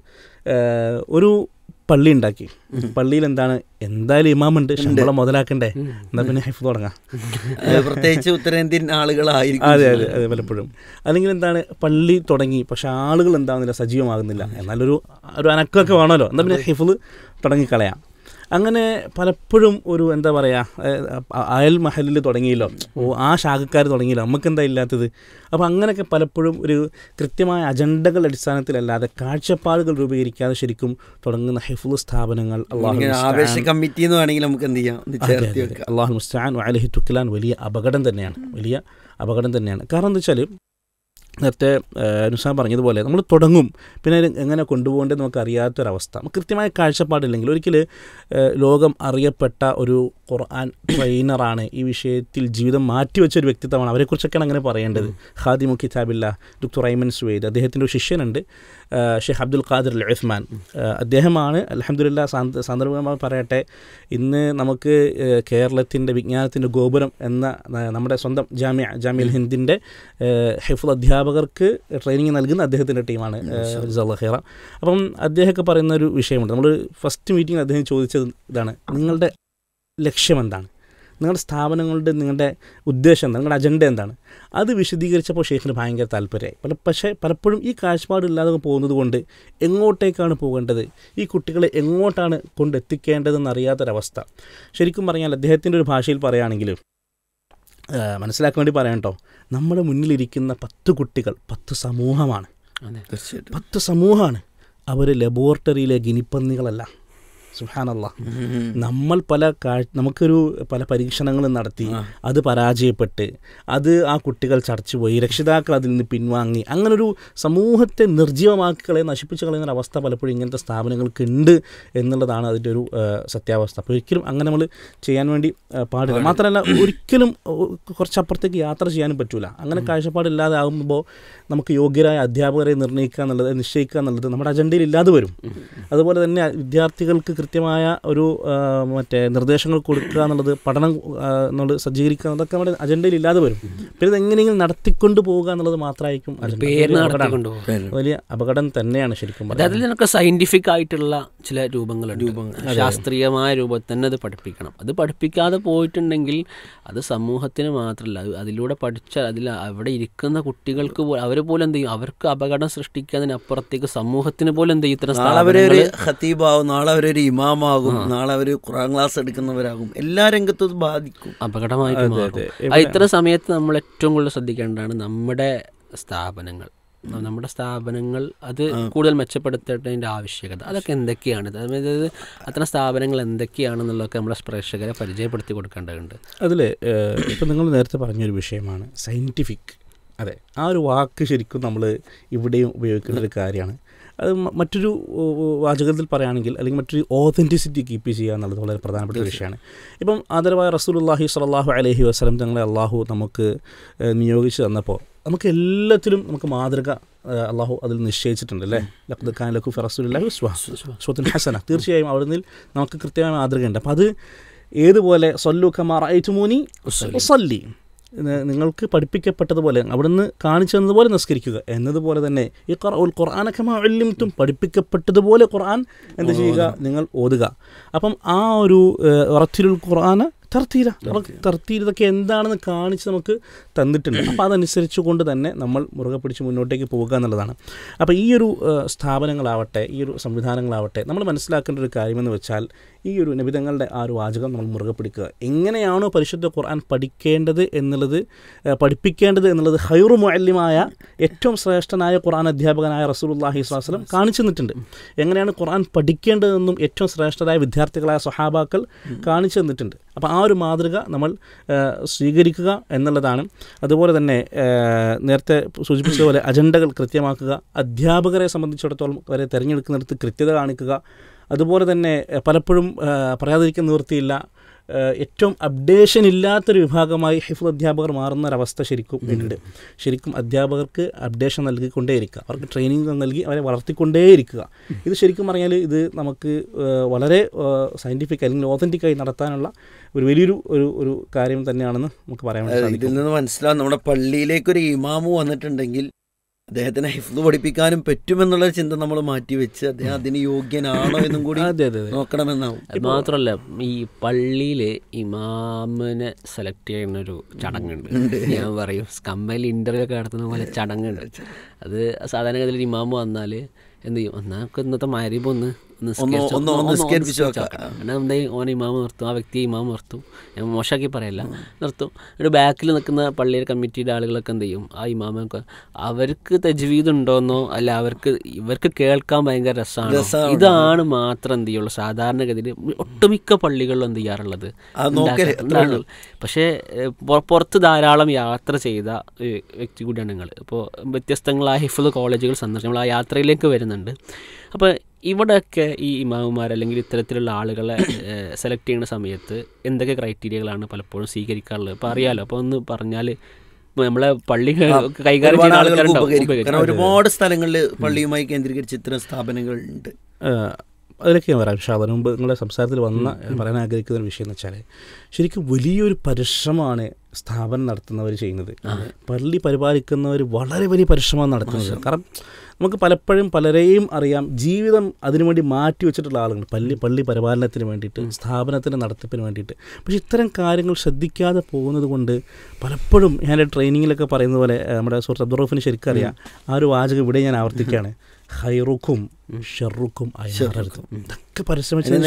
ഒരു പള്ളി ഉണ്ടാക്കി, പള്ളിയിൽ എന്താണ് എന്തായാലും ഇമാമുണ്ട്, ശമ്പളം മുതലാക്കണ്ടേ, എന്നാൽ പിന്നെ ഹൈഫ് തുടങ്ങാം, പ്രത്യേകിച്ച് ഉത്തരേന്ത്യൻ ആളുകളായിരിക്കും. അതെ അതെ അതെ പലപ്പോഴും. അല്ലെങ്കിൽ എന്താണ് പള്ളി തുടങ്ങി പക്ഷെ ആളുകൾ എന്താകുന്നില്ല, സജീവമാകുന്നില്ല, എന്നാലൊരു ഒരു അനക്കമൊക്കെ വേണമല്ലോ, എന്നാൽ പിന്നെ ഹൈഫ് തുടങ്ങിക്കളയാം. അങ്ങനെ പലപ്പോഴും ഒരു എന്താ പറയുക, അയൽ മഹലിൽ തുടങ്ങിയല്ലോ, ഓ ആ ശാഖക്കാർ തുടങ്ങിയല്ലോ, നമുക്കെന്താ ഇല്ലാത്തത്. അപ്പോൾ അങ്ങനെയൊക്കെ പലപ്പോഴും ഒരു കൃത്യമായ അജണ്ടകൾ അടിസ്ഥാനത്തിലല്ലാതെ കാഴ്ചപ്പാടുകൾ രൂപീകരിക്കാതെ ശരിക്കും തുടങ്ങുന്ന ഹിഫ്ള് സ്ഥാപനങ്ങൾ അല്ലാഹുൽ മുസ്തആൻ വഅലൈഹി തുക്ലാൻ വലിയ അപകടം തന്നെയാണ്, വലിയ അപകടം തന്നെയാണ്. കാരണം എന്താ വെച്ചാൽ നേരത്തെ നുസാൻ പറഞ്ഞതുപോലെ നമ്മൾ തുടങ്ങും, പിന്നെ എങ്ങനെ കൊണ്ടുപോകേണ്ടത് നമുക്ക് അറിയാത്തൊരവസ്ഥ, നമുക്ക് കൃത്യമായ കാഴ്ചപ്പാടില്ലെങ്കിൽ ഒരിക്കൽ ലോകം അറിയപ്പെട്ട ഒരു ഖുർആൻ ട്രെയിനറാണ്, ഈ വിഷയത്തിൽ ജീവിതം മാറ്റിവെച്ചൊരു വ്യക്തിത്വമാണ്, അവരെക്കുറിച്ചൊക്കെയാണ് അങ്ങനെ പറയേണ്ടത്. ഖാദിമു കിതാബില്ല ഡോക്ടർ ഐമൻ സുവൈദ്, അദ്ദേഹത്തിൻ്റെ ഒരു ശിഷ്യനുണ്ട് ഷെയ്ഖ് അബ്ദുൽ ഖാദിർ അൽ ഉസ്മാൻ. അദ്ദേഹമാണ് അൽഹംദുലില്ലാ സന്ദർഭമായി പറയട്ടെ, ഇന്ന് നമുക്ക് കേരളത്തിൻ്റെ വിജ്ഞാനത്തിൻ്റെ ഗോപുരം എന്ന നമ്മുടെ സ്വന്തം ജാമ്യ ജാമ്യൽ ഹിന്ദിൻ്റെ ഹിഫ്ള് അധ്യാപകർക്ക് ട്രെയിനിങ് നൽകുന്ന അദ്ദേഹത്തിൻ്റെ ടീമാണ് ജസാക്കല്ലാഹു ഖൈറ. അപ്പം അദ്ദേഹമൊക്കെ പറയുന്ന ഒരു വിഷയമുണ്ട്. നമ്മൾ ഫസ്റ്റ് മീറ്റിംഗ് അദ്ദേഹം ചോദിച്ചത് ഇതാണ്, നിങ്ങളുടെ ലക്ഷ്യം എന്താണ്, നിങ്ങളുടെ സ്ഥാപനങ്ങളുടെ നിങ്ങളുടെ ഉദ്ദേശം എന്താണ്, നിങ്ങളുടെ അജണ്ട എന്താണ്. അത് വിശദീകരിച്ചപ്പോൾ ഷെയ്ഖിന് ഭയങ്കര താല്പര്യമായി. പല പക്ഷേ പലപ്പോഴും ഈ കാഴ്ചപ്പാടില്ലാതെ പോകുന്നത് കൊണ്ട് എങ്ങോട്ടേക്കാണ് പോകേണ്ടത്, ഈ കുട്ടികളെ എങ്ങോട്ടാണ് കൊണ്ടെത്തിക്കേണ്ടതെന്ന് അറിയാത്തൊരവസ്ഥ. ശരിക്കും പറഞ്ഞാൽ അദ്ദേഹത്തിൻ്റെ ഒരു ഭാഷയിൽ പറയുകയാണെങ്കിൽ, മനസ്സിലാക്കാൻ വേണ്ടി പറയാം കേട്ടോ, നമ്മുടെ മുന്നിലിരിക്കുന്ന പത്ത് കുട്ടികൾ പത്ത് സമൂഹമാണ്, പത്ത് സമൂഹമാണ്. അവർ ലബോറട്ടറിയിലെ ഗിനിപ്പന്നികളല്ല. സുബ്ഹാനല്ലാഹ്, നമ്മൾ പല കാഴ്ച നമുക്കൊരു പല പരീക്ഷണങ്ങളും നടത്തി അത് പരാജയപ്പെട്ട് അത് ആ കുട്ടികൾ ചടച്ചുപോയി, രക്ഷിതാക്കൾ അതിൽ നിന്ന് പിൻവാങ്ങി, അങ്ങനൊരു സമൂഹത്തെ നിർജ്ജീവമാക്കി കളയുന്ന നശിപ്പിച്ച് കളയുന്ന അവസ്ഥ പലപ്പോഴും ഇങ്ങനത്തെ സ്ഥാപനങ്ങൾക്ക് ഉണ്ട് എന്നുള്ളതാണ് അതിൻ്റെ ഒരു സത്യാവസ്ഥ. അപ്പോൾ ഒരിക്കലും അങ്ങനെ നമ്മൾ ചെയ്യാൻ വേണ്ടി പാടില്ല. മാത്രമല്ല ഒരിക്കലും കുറച്ചപ്പുറത്തേക്ക് യാത്ര ചെയ്യാനും പറ്റില്ല. അങ്ങനെ കാഴ്ചപ്പാടില്ലാതെ ആകുമ്പോൾ നമുക്ക് യോഗ്യരായ അധ്യാപകരെ നിർണ്ണയിക്കുക എന്നുള്ളത്, നിശ്ചയിക്കുക എന്നുള്ളത് നമ്മുടെ അജണ്ടയിൽ ഇല്ലാതെ വരും. അതുപോലെ തന്നെ വിദ്യാർത്ഥികൾക്ക് കൃത്യമായ ഒരു മറ്റേ നിർദ്ദേശങ്ങൾ കൊടുക്കുക എന്നുള്ളത്, പഠനം എന്നുള്ളത് സജ്ജീകരിക്കുക എന്നതൊക്കെ നമ്മുടെ അജണ്ടയിൽ ഇല്ലാതെ വരും. പിന്നെ ഇത് എങ്ങനെയെങ്കിലും നടത്തിക്കൊണ്ട് പോവുക എന്നുള്ളത് മാത്രമായിരിക്കും വലിയ അപകടം തന്നെയാണ് ശരിക്കും. അതിൽ നിന്നൊക്കെ സയന്റിഫിക് ആയിട്ടുള്ള ചില രൂപങ്ങളുണ്ട്, ശാസ്ത്രീയമായ രൂപത്തിൽ തന്നെ അത് പഠിപ്പിക്കണം. അത് പഠിപ്പിക്കാതെ പോയിട്ടുണ്ടെങ്കിൽ അത് സമൂഹത്തിന് മാത്രമല്ല, അതിലൂടെ പഠിച്ച അതിൽ അവിടെ ഇരിക്കുന്ന കുട്ടികൾക്ക് പോലും അവർ പോലും എന്ത് ചെയ്യും, അവർക്ക് അപകടം സൃഷ്ടിക്കുന്നതിനപ്പുറത്തേക്ക് സമൂഹത്തിന് പോലും എന്ത് ചെയ്യും ഇത്തരം അവരൊരു ഖതീബാവും, നാളെ അവരൊരു ഇമാമാകും, നാളെ അവർ ഖുർആൻ ക്ലാസ് എടുക്കുന്നവരാകും, എല്ലാ രംഗത്തും അത് ബാധിക്കും, അപകടമായിട്ട് മാറും. ഇത്തരം സമയത്ത് നമ്മൾ ഏറ്റവും കൂടുതൽ ശ്രദ്ധിക്കേണ്ടതാണ് നമ്മുടെ സ്ഥാപനങ്ങൾ. നമ്മുടെ സ്ഥാപനങ്ങൾ അത് കൂടുതൽ മെച്ചപ്പെടുത്തേണ്ടതിൻ്റെ ആവശ്യകത അതൊക്കെ എന്തൊക്കെയാണ്, അതായത് അത്തരം സ്ഥാപനങ്ങൾ എന്തൊക്കെയാണെന്നുള്ളതൊക്കെ നമ്മളെ പ്രേക്ഷകരെ പരിചയപ്പെടുത്തി കൊടുക്കേണ്ടതുണ്ട്. അതിൽ ഇപ്പം നിങ്ങൾ നേരത്തെ പറഞ്ഞൊരു വിഷയമാണ് സയൻറ്റിഫിക്. അതെ, ആ ഒരു വാക്ക് ശരിക്കും നമ്മൾ ഇവിടെയും ഉപയോഗിക്കേണ്ട ഒരു കാര്യമാണ്. അത് മറ്റൊരു വാചകത്തിൽ പറയുകയാണെങ്കിൽ അല്ലെങ്കിൽ മറ്റൊരു ഓതൻറ്റിസിറ്റി കീപ്പ് ചെയ്യുക എന്നുള്ളത് വളരെ പ്രധാനപ്പെട്ട ഒരു വിഷയമാണ്. ഇപ്പം ആദരവായ റസൂലുള്ളാഹി സ്വല്ലല്ലാഹു അലൈഹി വസല്ലം തങ്ങളെ അള്ളാഹു നമുക്ക് നിയോഗിച്ച് തന്നപ്പോൾ നമുക്ക് എല്ലാത്തിലും നമുക്ക് മാതൃക അള്ളാഹു അതിൽ നിശ്ചയിച്ചിട്ടുണ്ട് അല്ലേ. ലഖദ് കാന ലക്കും ഫി റസൂലില്ലാഹി ഉസ്വത്തുൻ ഹസന. തീർച്ചയായും അവിടെ നിന്ന് നമുക്ക് കൃത്യമായ മാതൃകയുണ്ട്. അപ്പോൾ അത് ഏതുപോലെ സല്ലു കമാ റഅയ്തുമൂനി ഉസല്ലി, നിങ്ങൾക്ക് പഠിപ്പിക്കപ്പെട്ടതുപോലെ അവിടുന്ന് കാണിച്ചു തന്നതുപോലെ നിസ്കരിക്കുക എന്നതുപോലെ തന്നെ ഈ ഖുർആൻ ഖുർആന കമാ ഉല്ലിംതും, പഠിപ്പിക്കപ്പെട്ടതുപോലെ ഖുർആൻ എന്ത് ചെയ്യുക, നിങ്ങൾ ഓതുക. അപ്പം ആ ഒരു റത്തിലുൽ ഖുർആന തർത്തീല, തർത്തീൽ ഇതൊക്കെ എന്താണെന്ന് കാണിച്ച് നമുക്ക് തന്നിട്ടുണ്ട്. അപ്പോൾ അതനുസരിച്ച് കൊണ്ട് തന്നെ നമ്മൾ മുറുകെ പിടിച്ച് മുന്നോട്ടേക്ക് പോവുക എന്നുള്ളതാണ്. അപ്പോൾ ഈ ഒരു സ്ഥാപനങ്ങളാവട്ടെ, ഈ ഒരു സംവിധാനങ്ങളാവട്ടെ, നമ്മൾ മനസ്സിലാക്കേണ്ട ഒരു കാര്യമെന്ന് വെച്ചാൽ ഈ ഒരു നബിതങ്ങളുടെ ആ ഒരു വാചകം നമ്മൾ മുറുകെ പിടിക്കുക. എങ്ങനെയാണോ പരിശുദ്ധ ഖുർആൻ പഠിക്കേണ്ടത് എന്നുള്ളത്, പഠിപ്പിക്കേണ്ടത് എന്നുള്ളത് ഖൈറു മുഅല്ലിമായ ഏറ്റവും ശ്രേഷ്ഠനായ ഖുർആൻ അധ്യാപകനായ റസൂലുള്ളാഹി സ്വല്ലല്ലാഹു അലൈഹി വസല്ലം കാണിച്ചു തന്നിട്ടുണ്ട്. എങ്ങനെയാണ് ഖുർആൻ പഠിക്കേണ്ടതെന്നും ഏറ്റവും ശ്രേഷ്ഠരായ വിദ്യാർത്ഥികളായ സ്വഹാബാക്കൾ കാണിച്ചു തന്നിട്ടുണ്ട്. അപ്പോൾ ആ ഒരു മാതൃക നമ്മൾ സ്വീകരിക്കുക എന്നുള്ളതാണ്. അതുപോലെ തന്നെ നേരത്തെ സൂചിപ്പിച്ചതുപോലെ അജണ്ടകൾ കൃത്യമാക്കുക, അധ്യാപകരെ സംബന്ധിച്ചിടത്തോളം വരെ തിരഞ്ഞെടുക്കുന്നിടത്ത് കൃത്യത കാണിക്കുക. അതുപോലെ തന്നെ പലപ്പോഴും പറയാതിരിക്കാൻ നിവൃത്തിയില്ല, ഏറ്റവും അപ്ഡേഷൻ ഇല്ലാത്തൊരു വിഭാഗമായി ഹിഫ്ള് അധ്യാപകർ മാറുന്ന ഒരവസ്ഥ ശരിക്കും ഉണ്ട്. ശരിക്കും അധ്യാപകർക്ക് അപ്ഡേഷൻ നൽകിക്കൊണ്ടേയിരിക്കുക, അവർക്ക് ട്രെയിനിങ് നൽകി അവരെ വളർത്തിക്കൊണ്ടേയിരിക്കുക. ഇത് ശരിക്കും പറഞ്ഞാൽ ഇത് നമുക്ക് വളരെ സയൻറ്റിഫിക് അല്ലെങ്കിൽ ഓതൻറ്റിക്കായി നടത്താനുള്ള ഒരു വലിയൊരു ഒരു ഒരു കാര്യം തന്നെയാണെന്ന് നമുക്ക് പറയാൻ സാധിക്കും. ഇതിൽ നിന്ന് മനസ്സിലാവും, നമ്മുടെ പള്ളിയിലേക്കൊരു ഇമാമു വന്നിട്ടുണ്ടെങ്കിൽ അദ്ദേഹത്തിനെ ഹിഫ്ള് പഠിപ്പിക്കാനും പറ്റുമെന്നുള്ള ചിന്ത നമ്മൾ മാറ്റിവെച്ച് അദ്ദേഹം അതിന് യോഗ്യനാണോ എന്നും കൂടി നോക്കണമെന്നാവും. അത് മാത്രമല്ല, ഈ പള്ളിയിൽ ഇമാമിനെ സെലക്ട് ചെയ്യുന്നൊരു ചടങ്ങുണ്ട്. ഞാൻ പറയും കമ്പനിയിൽ ഇൻ്റർവ്യൂ ഒക്കെ നടത്തുന്ന പോലെ ചടങ്ങുണ്ട്. അത് സാധാരണഗതിയിൽ ഇമാമ് വന്നാൽ എന്ത് ചെയ്യും, എന്നാൽ നമുക്ക് ഇന്നത്തെ മഗ്‌രിബ് ഒന്ന് എന്താ ഓൻ ഇമാമ് നിർത്തും, ആ വ്യക്തിയെ ഇമാമ് നിർത്തും. ഞാൻ മോശമാക്കി പറയല്ല, നിർത്തും. ഒരു ബാക്കിൽ നിൽക്കുന്ന പള്ളിയുടെ കമ്മിറ്റിയുടെ ആളുകളൊക്കെ എന്ത് ചെയ്യും, ആ ഇമാമൊക്കെ അവർക്ക് തജ്വീദ് ഉണ്ടോന്നോ അല്ല അവർക്ക് ഇവർക്ക് കേൾക്കാൻ ഭയങ്കര രസമാണോ, ഇതാണ് മാത്രം എന്ത് ചെയ്യുള്ളൂ. സാധാരണഗതിയിൽ ഒട്ടുമിക്ക പള്ളികളിലും എന്ത് ചെയ്യാറുള്ളത്. പക്ഷേ പുറത്ത് ധാരാളം യാത്ര ചെയ്ത വ്യക്തി കൂടിയാണ് നിങ്ങൾ. ഇപ്പോൾ വ്യത്യസ്തങ്ങളായ ഹിഫ്ള് കോളേജുകൾ സന്ദർശിച്ച് നമ്മൾ ആ യാത്രയിലേക്ക് വരുന്നുണ്ട്. അപ്പോൾ ഇവിടെയൊക്കെ ഈ ഇമാമുമാർ അല്ലെങ്കിൽ ഇത്തരത്തിലുള്ള ആളുകളെ സെലക്ട് ചെയ്യുന്ന സമയത്ത് എന്തൊക്കെ ക്രൈറ്റീരിയകളാണ് പലപ്പോഴും സ്വീകരിക്കാറുള്ളത്? അപ്പോൾ അറിയാലോ, അപ്പോൾ ഒന്ന് പറഞ്ഞാൽ നമ്മളെ പള്ളി കൈകാര്യം ചെയ്യുന്ന ആളുകളുണ്ടാവും. ഒരുപാട് സ്ഥലങ്ങളിൽ പള്ളിയുമായി കേന്ദ്രീകരിച്ച് ഇത്തരം സ്ഥാപനങ്ങൾ ഉണ്ട്. അതിലൊക്കെ ഞാൻ പറയാം. പക്ഷേ അതിന് മുമ്പ് നിങ്ങളുടെ സംസാരത്തിൽ വന്ന പറയാൻ ആഗ്രഹിക്കുന്ന ഒരു വിഷയം എന്ന് വെച്ചാൽ ശരിക്കും വലിയൊരു പരിശ്രമമാണ് സ്ഥാപനം നടത്തുന്നവർ ചെയ്യുന്നത്. പള്ളി പരിപാലിക്കുന്നവർ വളരെ വലിയ പരിശ്രമമാണ് നടത്തുന്നത്. കാരണം നമുക്ക് പലപ്പോഴും പലരെയും അറിയാം, ജീവിതം അതിനുവേണ്ടി മാറ്റി വെച്ചിട്ടുള്ള ആളുകൾ പള്ളി പള്ളി പരിപാലനത്തിന് വേണ്ടിയിട്ട്, സ്ഥാപനത്തിൻ്റെ നടത്തിപ്പിന് വേണ്ടിയിട്ട്. പക്ഷേ ഇത്തരം കാര്യങ്ങൾ ശ്രദ്ധിക്കാതെ പോകുന്നത് കൊണ്ട് പലപ്പോഴും ഞാൻ ട്രെയിനിങ്ങിലൊക്കെ പറയുന്നത് പോലെ നമ്മുടെ സുഹൃത്ത് അബ്ദുൾ റൌഫിന് ശരിക്കും അറിയാം, ആ ഒരു വാചകം ഇവിടെ ഞാൻ ആവർത്തിക്കുകയാണ്, ഖൈറുക്കും ഷർറുക്കും അയാറരുതും. ഇതൊക്കെ പരിശ്രമിച്ചതിന്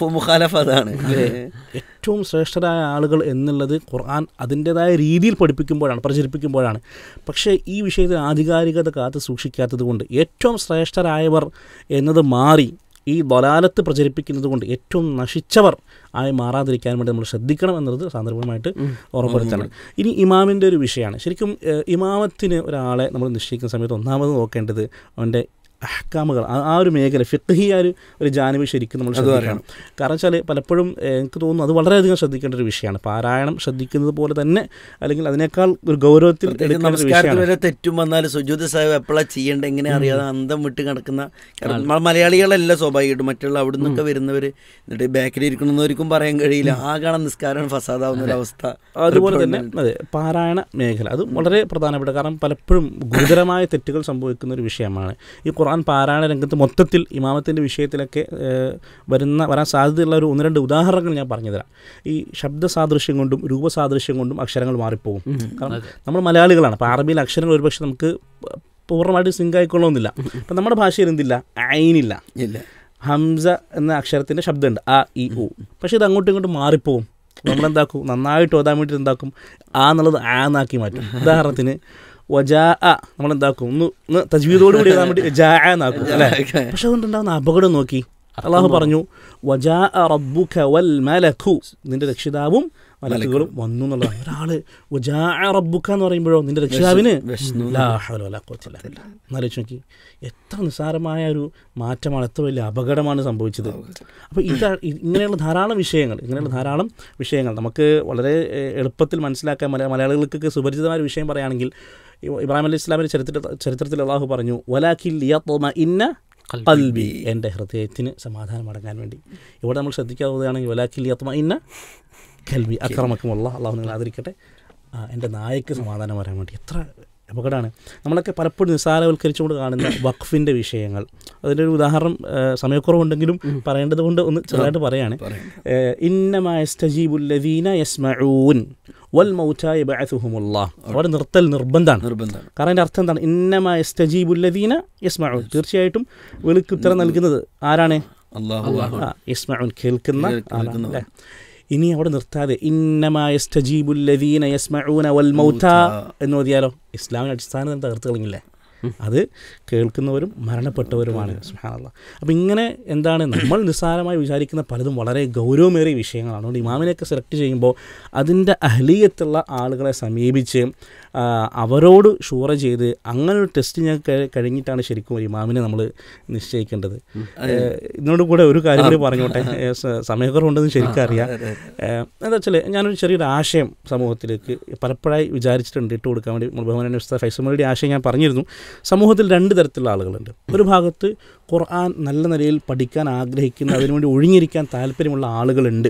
ഏറ്റവും ശ്രേഷ്ഠരായ ആളുകൾ എന്നുള്ളത് ഖുർആൻ അതിൻ്റെതായ രീതിയിൽ പഠിപ്പിക്കുമ്പോഴാണ്, പ്രചരിപ്പിക്കുമ്പോഴാണ്. പക്ഷേ ഈ വിഷയത്തിൽ ആധികാരികത കാത്ത് സൂക്ഷിക്കാത്തത് കൊണ്ട് ഏറ്റവും ശ്രേഷ്ഠരായവർ എന്നത് മാറി ഈ ദലാലത്ത് പ്രചരിപ്പിക്കുന്നത് കൊണ്ട് ഏറ്റവും നശിച്ചവർ ആയി മാറാതിരിക്കാൻ വേണ്ടി നമ്മൾ ശ്രദ്ധിക്കണം എന്നത് സാന്ദർഭികമായിട്ട് ഓർമ്മപ്പെടുത്തണം. ഇനി ഇമാമിൻ്റെ ഒരു വിഷയമാണ്. ശരിക്കും ഇമാമത്തിന് ഒരാളെ നമ്മൾ നിശ്ചയിക്കുന്ന സമയത്ത് ഒന്നാമത് നോക്കേണ്ടത് അവൻ്റെ അഹ്കാമുകൾ ആ ഒരു മേഖല ഫിഖ്ഹിയ ഒരു ഒരു ജാനിബ് ശരിക്കും നമ്മൾ ശ്രദ്ധിക്കണം. കാരണം വെച്ചാൽ പലപ്പോഴും എനിക്ക് തോന്നുന്നു അത് വളരെയധികം ശ്രദ്ധിക്കേണ്ട ഒരു വിഷയമാണ്. പാരായണം ശ്രദ്ധിക്കുന്നത് പോലെ തന്നെ അല്ലെങ്കിൽ അതിനേക്കാൾ ഒരു ഗൗരവത്തിൽ നമസ്കാരത്തിൽ തെറ്റും വന്നാൽ സുജൂദ് സാഹിബ് എപ്പോഴാണ് ചെയ്യേണ്ടത് എങ്ങനെ അറിയാതെ അന്തം വിട്ട് കിടക്കുന്ന മലയാളികളല്ല സ്വാഭാവികമായിട്ടും, മറ്റുള്ള അവിടെ നിന്നൊക്കെ വരുന്നവർ എന്നിട്ട് ബാക്കിൽ ഇരിക്കണമെന്നവർക്കും പറയാൻ കഴിയില്ല, ആകണം നിസ്കാരം ഫസാദാവുന്ന ഒരു അവസ്ഥ. അതുപോലെ തന്നെ അതെ പാരായണ മേഖല അത് വളരെ പ്രധാനപ്പെട്ട, കാരണം പലപ്പോഴും ഗുരുതരമായ തെറ്റുകൾ സംഭവിക്കുന്ന ഒരു വിഷയമാണ്. ഈ ഖുർആൻ പാരായണ രംഗത്ത് മൊത്തത്തിൽ ഇമാമത്തിൻ്റെ വിഷയത്തിലൊക്കെ വരുന്ന വരാൻ സാധ്യതയുള്ള ഒരു ഒന്ന് രണ്ട് ഉദാഹരണങ്ങൾ ഞാൻ പറഞ്ഞുതരാം. ഈ ശബ്ദ സാദൃശ്യം കൊണ്ടും രൂപസാദൃശ്യം കൊണ്ടും അക്ഷരങ്ങൾ മാറിപ്പോകും. കാരണം നമ്മൾ മലയാളികളാണ്, അപ്പോൾ അറബിയിൽ അക്ഷരങ്ങൾ ഒരുപക്ഷെ നമുക്ക് പൂർണ്ണമായിട്ട് സിങ്ക് ആയിക്കൊള്ളണമെന്നില്ല. അപ്പം നമ്മുടെ ഭാഷയിൽ എന്തില്ല, ഐനില്ല, ഹംസ എന്ന അക്ഷരത്തിൻ്റെ ശബ്ദമുണ്ട് ആ ഇ ഉ, പക്ഷേ ഇത് അങ്ങോട്ടും ഇങ്ങോട്ടും മാറിപ്പോവും. നമ്മളെന്താക്കും, നന്നായിട്ട് ഓതാൻ വേണ്ടിയിട്ട് എന്താക്കും, ആ എന്നുള്ളത് ആ എന്നാക്കി മാറ്റും. ഉദാഹരണത്തിന് വജാ അ നമ്മളെന്താക്കും, ഒന്ന് ഒന്ന് തജ്വീദോട് കൂടി എഴുതാൻ വേണ്ടി ജാ എന്നാക്കും അല്ലേ. പക്ഷെ അതുകൊണ്ടുണ്ടാകുന്ന അപകടം നോക്കി, അള്ളാഹു പറഞ്ഞു വജാ റബ്ബുക വൽ മലക്കു, നിന്റെ രക്ഷിതാവും മലക്കുകളും വന്നു എന്നുള്ളതാണ്. ഒരാള് വജാ റബ്ബുക എന്ന് പറയുമ്പോഴോ നിന്റെ രക്ഷിതാവിന് എന്നാലോചിച്ച് നോക്കി, എത്ര നിസ്സാരമായ ഒരു മാറ്റമാണ്, എത്ര വലിയ അപകടമാണ് സംഭവിച്ചത്. അപ്പോൾ ഇത് ഇങ്ങനെയുള്ള ധാരാളം വിഷയങ്ങൾ ഇങ്ങനെയുള്ള ധാരാളം വിഷയങ്ങൾ നമുക്ക് വളരെ എളുപ്പത്തിൽ മനസ്സിലാക്കാൻ മല മലയാളികൾക്കൊക്കെ സുപരിചിതമായ ഒരു വിഷയം പറയുകയാണെങ്കിൽ, ഇബ്രാഹിം അലൈഹി ഇസ്ലാമിൻ്റെ ചരിത്ര ചരിത്രത്തിൽ അള്ളാഹു പറഞ്ഞു വലാകിൻ ലിയത്മഇന്ന ഖൽബി, എൻ്റെ ഹൃദയത്തിന് സമാധാനം അടങ്ങാൻ വേണ്ടി. ഇവിടെ നമ്മൾ ശ്രദ്ധിക്കാവുന്നതാണെങ്കിൽ വലാകിൻ ലിയത്മഇന്ന ഖൽബി, അക്രമക്കുമുള്ള അള്ളാഹു നിങ്ങൾ ആദരിക്കട്ടെ, എൻ്റെ നായക്ക് സമാധാനം വരാൻ വേണ്ടി. എത്ര അപകടമാണ്. നമ്മളൊക്കെ പലപ്പോഴും നിസ്സാരവൽക്കരിച്ചുകൊണ്ട് കാണുന്ന വഖഫിൻ്റെ വിഷയങ്ങൾ. അതിൻ്റെ ഒരു ഉദാഹരണം സമയക്കുറവുണ്ടെങ്കിലും പറയേണ്ടത് കൊണ്ട് ഒന്ന് ചെറുതായിട്ട് പറയാണ്. ഇന്നമാ യസ്തജീബുൽ ലദീന യസ്മഊൻ വൽ മൗതാ യബ്അസുഹുമുല്ലാഹ്. അവിടെ നിർത്തൽ നിർബന്ധമാണ്. കാരണം അതിൻ്റെ അർത്ഥം എന്താണ്? ഇന്നമാ യസ്തജീബുൽ ലദീന യസ്മഊൻ, തീർച്ചയായിട്ടും വിളിക്ക് ഉത്തരം നൽകുന്നത് ആരാണ്? അല്ലാഹു. യസ്മഊൻ കേൾക്കുന്ന ആളാണ് അല്ലേ. ഇനി അവിടെ നിർത്താതെ ഇന്നമാ യസ്തജീബുൽ ലദീന യസ്മഊന വൽ മൗതാ എന്ന് ഓതിയാലോ ഇസ്ലാമിൻ്റെ അടിസ്ഥാനം തകർത്ത് കളഞ്ഞില്ലേ. അത് കേൾക്കുന്നവരും മരണപ്പെട്ടവരുമാണ്. സുബ്ഹാനല്ലാഹ്. അപ്പോൾ ഇങ്ങനെ എന്താണ്, നമ്മൾ നിസ്സാരമായി വിചാരിക്കുന്ന പലതും വളരെ ഗൗരവമേറിയ വിഷയങ്ങളാണ്. അതുകൊണ്ട് ഇമാമിനെയൊക്കെ സെലക്ട് ചെയ്യുമ്പോൾ അതിൻ്റെ അഹ്ലിയത്തുള്ള ആളുകളെ സമീപിച്ച് അവരോട് ഷൂറ ചെയ്ത് അങ്ങനെ ഒരു ടെസ്റ്റ് ഞാൻ കഴിഞ്ഞിട്ടാണ് ശരിക്കും ഒരു ഇമാമിനെ നമ്മൾ നിശ്ചയിക്കേണ്ടത്. ഇതിനോട് കൂടെ ഒരു കാര്യം കൂടി പറഞ്ഞോട്ടെ, സമയക്കുറവുണ്ടെന്ന് ശരിക്കും അറിയാം. എന്താ വെച്ചാൽ ഞാനൊരു ചെറിയൊരു ആശയം സമൂഹത്തിലേക്ക് പലപ്പോഴായി വിചാരിച്ചിട്ടുണ്ട് ഇട്ട് കൊടുക്കാൻ വേണ്ടി. ബഹുമാനനായ ഉസ്താദ് ഫൈസൽ മൗലവിയുടെ ആശയം ഞാൻ പറഞ്ഞിരുന്നു. സമൂഹത്തിൽ രണ്ട് തരത്തിലുള്ള ആളുകളുണ്ട്. ഒരു ഭാഗത്ത് ഖുർആൻ നല്ല നിലയിൽ പഠിക്കാൻ ആഗ്രഹിക്കുന്ന, അതിനുവേണ്ടി ഒഴിഞ്ഞിരിക്കാൻ താല്പര്യമുള്ള ആളുകളുണ്ട്.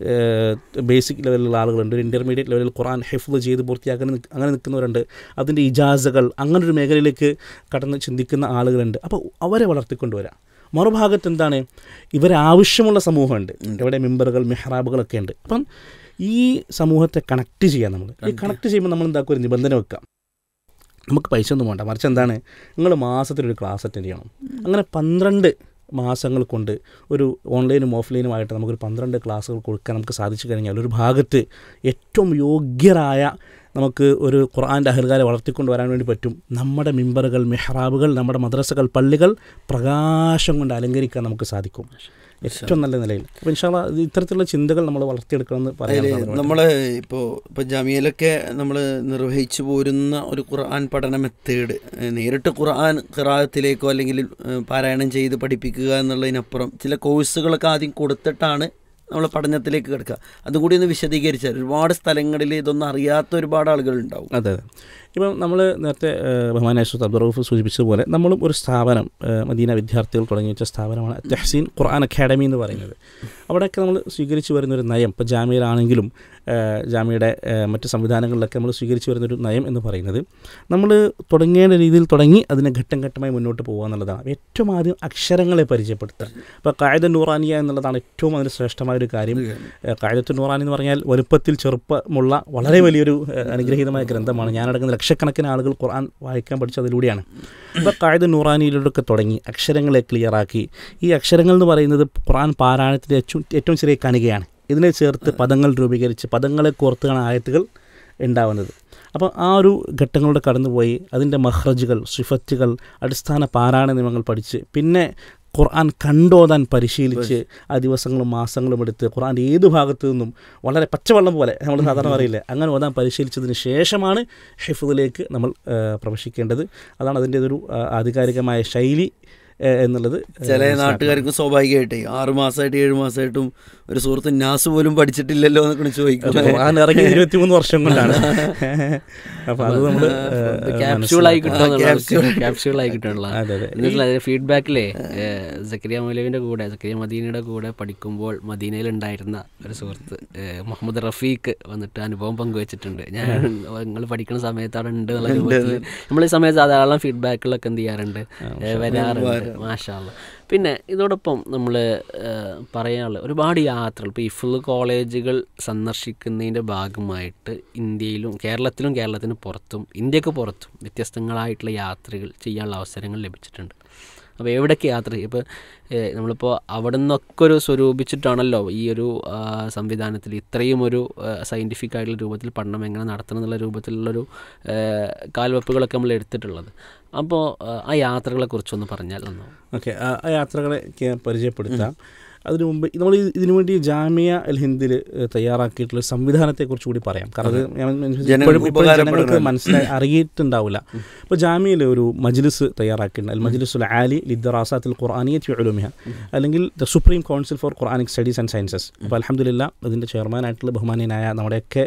ബേസിക് ലെവലിലുള്ള ആളുകളുണ്ട്. ഒരു ഇൻ്റർമീഡിയറ്റ് ലെവലിൽ ഖുർആൻ ഹിഫ്ള് ചെയ്ത് പൂർത്തിയാക്കാൻ അങ്ങനെ നിൽക്കുന്നവരുണ്ട്. അതിൻ്റെ ഇജാസകൾ അങ്ങനൊരു മേഖലയിലേക്ക് കടന്ന് ചിന്തിക്കുന്ന ആളുകളുണ്ട്. അപ്പോൾ അവരെ വളർത്തിക്കൊണ്ടുവരാം. മറുഭാഗത്ത് എന്താണ്, ഇവരെ ആവശ്യമുള്ള സമൂഹമുണ്ട്. ഇവിടെ മെമ്പറുകൾ മെഹ്റാബുകളൊക്കെ ഉണ്ട്. അപ്പം ഈ സമൂഹത്തെ കണക്ട് ചെയ്യാൻ നമ്മൾ ഈ കണക്ട് ചെയ്യുമ്പോൾ നമ്മൾ എന്താക്കും, ഒരു നിബന്ധന വെക്കാം. നമുക്ക് പൈസ ഒന്നും വേണ്ട, മറിച്ച് എന്താണ്, നിങ്ങൾ മാസത്തിലൊരു ക്ലാസ് അറ്റൻഡ് ചെയ്യണം. അങ്ങനെ പന്ത്രണ്ട് മാസങ്ങൾ കൊണ്ട് ഒരു ഓൺലൈനും ഓഫ്ലൈനുമായിട്ട് നമുക്കൊരു പന്ത്രണ്ട് ക്ലാസ്സുകൾ കൊടുക്കാൻ നമുക്ക് സാധിച്ചു കഴിഞ്ഞാൽ ഒരു ഭാഗത്ത് ഏറ്റവും യോഗ്യരായ നമുക്ക് ഒരു ഖുർആൻ്റെ അഹ്ലുകാരെ വളർത്തിക്കൊണ്ട് വരാൻ വേണ്ടി പറ്റും. നമ്മുടെ മിമ്പറുകൾ, മെഹ്റാബുകൾ, നമ്മുടെ മദ്രസകൾ, പള്ളികൾ പ്രകാശം കൊണ്ട് അലങ്കരിക്കാൻ നമുക്ക് സാധിക്കും ഏറ്റവും നല്ല നിലയിൽ. അപ്പോൾ ഇൻഷാ അല്ലാഹ് ഇത്തരത്തിലുള്ള ചിന്തകൾ നമ്മൾ വളർത്തിയെടുക്കണമെന്ന് പറയാം. നമ്മൾ ഇപ്പോൾ ഇപ്പോൾ ജമിയയിലൊക്കെ നമ്മൾ നിർവഹിച്ചു പോരുന്ന ഒരു ഖുർആൻ പഠന മെത്തേഡ്, നേരിട്ട് ഖുർആൻ ഖിറാഅത്തിലേക്കോ അല്ലെങ്കിൽ പാരായണം ചെയ്ത് പഠിപ്പിക്കുക എന്നുള്ളതിനപ്പുറം ചില കോഴ്സുകളൊക്കെ ആദ്യം കൊടുത്തിട്ടാണ് നമ്മൾ പഠനത്തിലേക്ക് കിടക്കുക. അതുകൂടി ഒന്ന് വിശദീകരിച്ചാൽ ഒരുപാട് സ്ഥലങ്ങളിൽ ഇതൊന്നും അറിയാത്ത ഒരുപാട് ആളുകളുണ്ടാവും. അതെ അതെ. ഇപ്പം നമ്മൾ നേരത്തെ ബഹുമാനായ ഉസ്താദ് അബ്ദുർ റഊഫ് സൂചിപ്പിച്ചതുപോലെ നമ്മളും ഒരു സ്ഥാപനം, മദീന വിദ്യാർത്ഥികൾ തുടങ്ങി വെച്ച സ്ഥാപനമാണ് തഹ്സീൻ ഖുർആൻ അക്കാഡമി എന്ന് പറയുന്നത്. അവിടെയൊക്കെ നമ്മൾ സ്വീകരിച്ചു വരുന്നൊരു നയം, ഇപ്പോൾ ജാമ്യയിലാണെങ്കിലും ജാമ്യയുടെ മറ്റ് സംവിധാനങ്ങളിലൊക്കെ നമ്മൾ സ്വീകരിച്ചു വരുന്നൊരു നയം എന്ന് പറയുന്നത്, നമ്മൾ തുടങ്ങേണ്ട രീതിയിൽ തുടങ്ങി അതിനെ ഘട്ടം ഘട്ടമായി മുന്നോട്ട് പോകുക എന്നുള്ളതാണ്. ഏറ്റവും ആദ്യം അക്ഷരങ്ങളെ പരിചയപ്പെടുത്തുക. ഇപ്പോൾ ഖായിദ നൂറാനിയ എന്നുള്ളതാണ് ഏറ്റവും അതിന് ശ്രേഷ്ഠമായൊരു കാര്യം. ഖായിദത്തുൻ നൂറാനി എന്ന് പറഞ്ഞാൽ വലുപ്പത്തിൽ ചെറുപ്പമുള്ള വളരെ വലിയൊരു അനുഗ്രഹീതമായ ഗ്രന്ഥമാണ്. ഞാനടങ്ങുന്ന ലക്ഷക്കണക്കിന് ആളുകൾ ഖുർആൻ വായിക്കാൻ പഠിച്ചത് അതിലൂടെയാണ്. ഇപ്പോൾ ഖായിദ നൂറാനിയിലൂടെയൊക്കെ തുടങ്ങി അക്ഷരങ്ങളെ ക്ലിയറാക്കി. ഈ അക്ഷരങ്ങൾ എന്ന് പറയുന്നത് ഖുർആൻ പാരായണത്തിൻ്റെ ഏറ്റവും ഏറ്റവും ചെറിയ കണികയാണ്. ഇതിനെ ചേർത്ത് പദങ്ങൾ രൂപീകരിച്ച് പദങ്ങളെ കോർത്തുകയാണ് ആയത്തുകൾ ഉണ്ടാവുന്നത്. അപ്പോൾ ആ ഒരു ഘട്ടങ്ങളുടെ കടന്നുപോയി അതിൻ്റെ മഹ്റജുകൾ, സിഫത്തുകൾ, അടിസ്ഥാന പാരായണ നിയമങ്ങൾ പഠിച്ച് പിന്നെ ഖുർആൻ കണ്ടോതാൻ പരിശീലിച്ച് ആ ദിവസങ്ങളും മാസങ്ങളും എടുത്ത് ഖുർആൻ്റെ ഏത് ഭാഗത്തു നിന്നും വളരെ പച്ചവെള്ളം പോലെ നമ്മൾ സാധാരണ പറയില്ലേ, അങ്ങനെ ഓതാൻ പരിശീലിച്ചതിന് ശേഷമാണ് ഹിഫ്ളിലേക്ക് നമ്മൾ പ്രവേശിക്കേണ്ടത്. അതാണ് അതിൻ്റെ ഒരു ആധികാരികമായ ശൈലി. എന്നുള്ളത് ചില നാട്ടുകാർക്കും സ്വാഭാവികമായിട്ടേ ആറ് മാസമായിട്ട് ഏഴ് മാസമായിട്ടും ഒരു സുഹൃത്ത് നാസ് പോലും പഠിച്ചിട്ടില്ലല്ലോ എന്നൊക്കെ ചോദിക്കും. ഇറങ്ങി ഇരുപത്തിമൂന്ന് വർഷം കൊണ്ടാണ്. അപ്പൊ അത് നമ്മൾ ക്യാപ്സ്യൂളായി ക്യാപ്സ്യൂളായി കിട്ടാനുള്ള ഫീഡ്ബാക്കിലെ സക്കരിയ മൗലവിന്റെ കൂടെ സക്കരിയ മദീനയുടെ കൂടെ പഠിക്കുമ്പോൾ മദീനയിൽ ഉണ്ടായിരുന്ന ഒരു സുഹൃത്ത് മുഹമ്മദ് റഫീഖ് വന്നിട്ട് അനുഭവം പങ്കുവച്ചിട്ടുണ്ട്. ഞാൻ നിങ്ങൾ പഠിക്കുന്ന സമയത്ത് അവിടെ ഉണ്ട് എന്നുള്ള രൂപത്തിൽ നമ്മൾ ഈ സമയത്ത് ധാരാളം ഫീഡ്ബാക്കുകളൊക്കെ എന്ത് ചെയ്യാറുണ്ട്, വരാറുണ്ട്. മാഷാ അല്ലാ. പിന്നെ ഇതോടൊപ്പം നമ്മൾ പറയാനുള്ള ഒരുപാട് യാത്രകൾ ഇപ്പോൾ ഇഫ്ള് കോളേജുകൾ സന്ദർശിക്കുന്നതിൻ്റെ ഭാഗമായിട്ട് ഇന്ത്യയിലും കേരളത്തിലും കേരളത്തിന് പുറത്തും ഇന്ത്യക്ക് പുറത്തും വ്യത്യസ്തങ്ങളായിട്ടുള്ള യാത്രകൾ ചെയ്യാനുള്ള അവസരങ്ങൾ ലഭിച്ചിട്ടുണ്ട്. അപ്പോൾ എവിടേക്ക് യാത്ര ചെയ്യും? ഇപ്പോൾ നമ്മളിപ്പോൾ അവിടെ നിന്നൊക്കെ ഒരു സ്വരൂപിച്ചിട്ടാണല്ലോ ഈ ഒരു സംവിധാനത്തിൽ ഇത്രയും ഒരു സയൻറ്റിഫിക് ആയിട്ടുള്ള രൂപത്തിൽ പഠനം എങ്ങനെ നടത്തണം എന്നുള്ള രൂപത്തിലുള്ളൊരു കാൽവെപ്പുകളൊക്കെ നമ്മൾ എടുത്തിട്ടുള്ളത്. അപ്പോൾ ആ യാത്രകളെക്കുറിച്ചൊന്ന് പറഞ്ഞാൽ നന്നാവും. ഓക്കെ, ആ യാത്രകളെ പരിചയപ്പെടുത്താം. അതിനു മുമ്പ് നമ്മൾ ഇതിനു വേണ്ടി ജാമിയ അൽ ഹിന്ദിൽ തയ്യാറാക്കിയിട്ടുള്ള സംവിധാനത്തെക്കുറിച്ച് കൂടി പറയാം. കാരണം അത് ജനങ്ങൾക്ക് മനസ്സിലായി അറിയിട്ടുണ്ടാവില്ല. ഇപ്പോൾ ജാമിയയിൽ ഒരു മജ്ലിസ് തയ്യാറാക്കിയിട്ടുണ്ട്, അൽ മജ്ലിസുൽ ആലി ലിദ്ദറാസാത്തിൽ ഖുർആനിയ്യത്തി വഉലൂമിഹ, അല്ലെങ്കിൽ the supreme council for Quranic studies and sciences. അപ്പോൾ അൽഹംദുലില്ലാ അതിൻ്റെ ചെയർമാനായിട്ടുള്ള ബഹുമാനീയനായ നമ്മുടെയൊക്കെ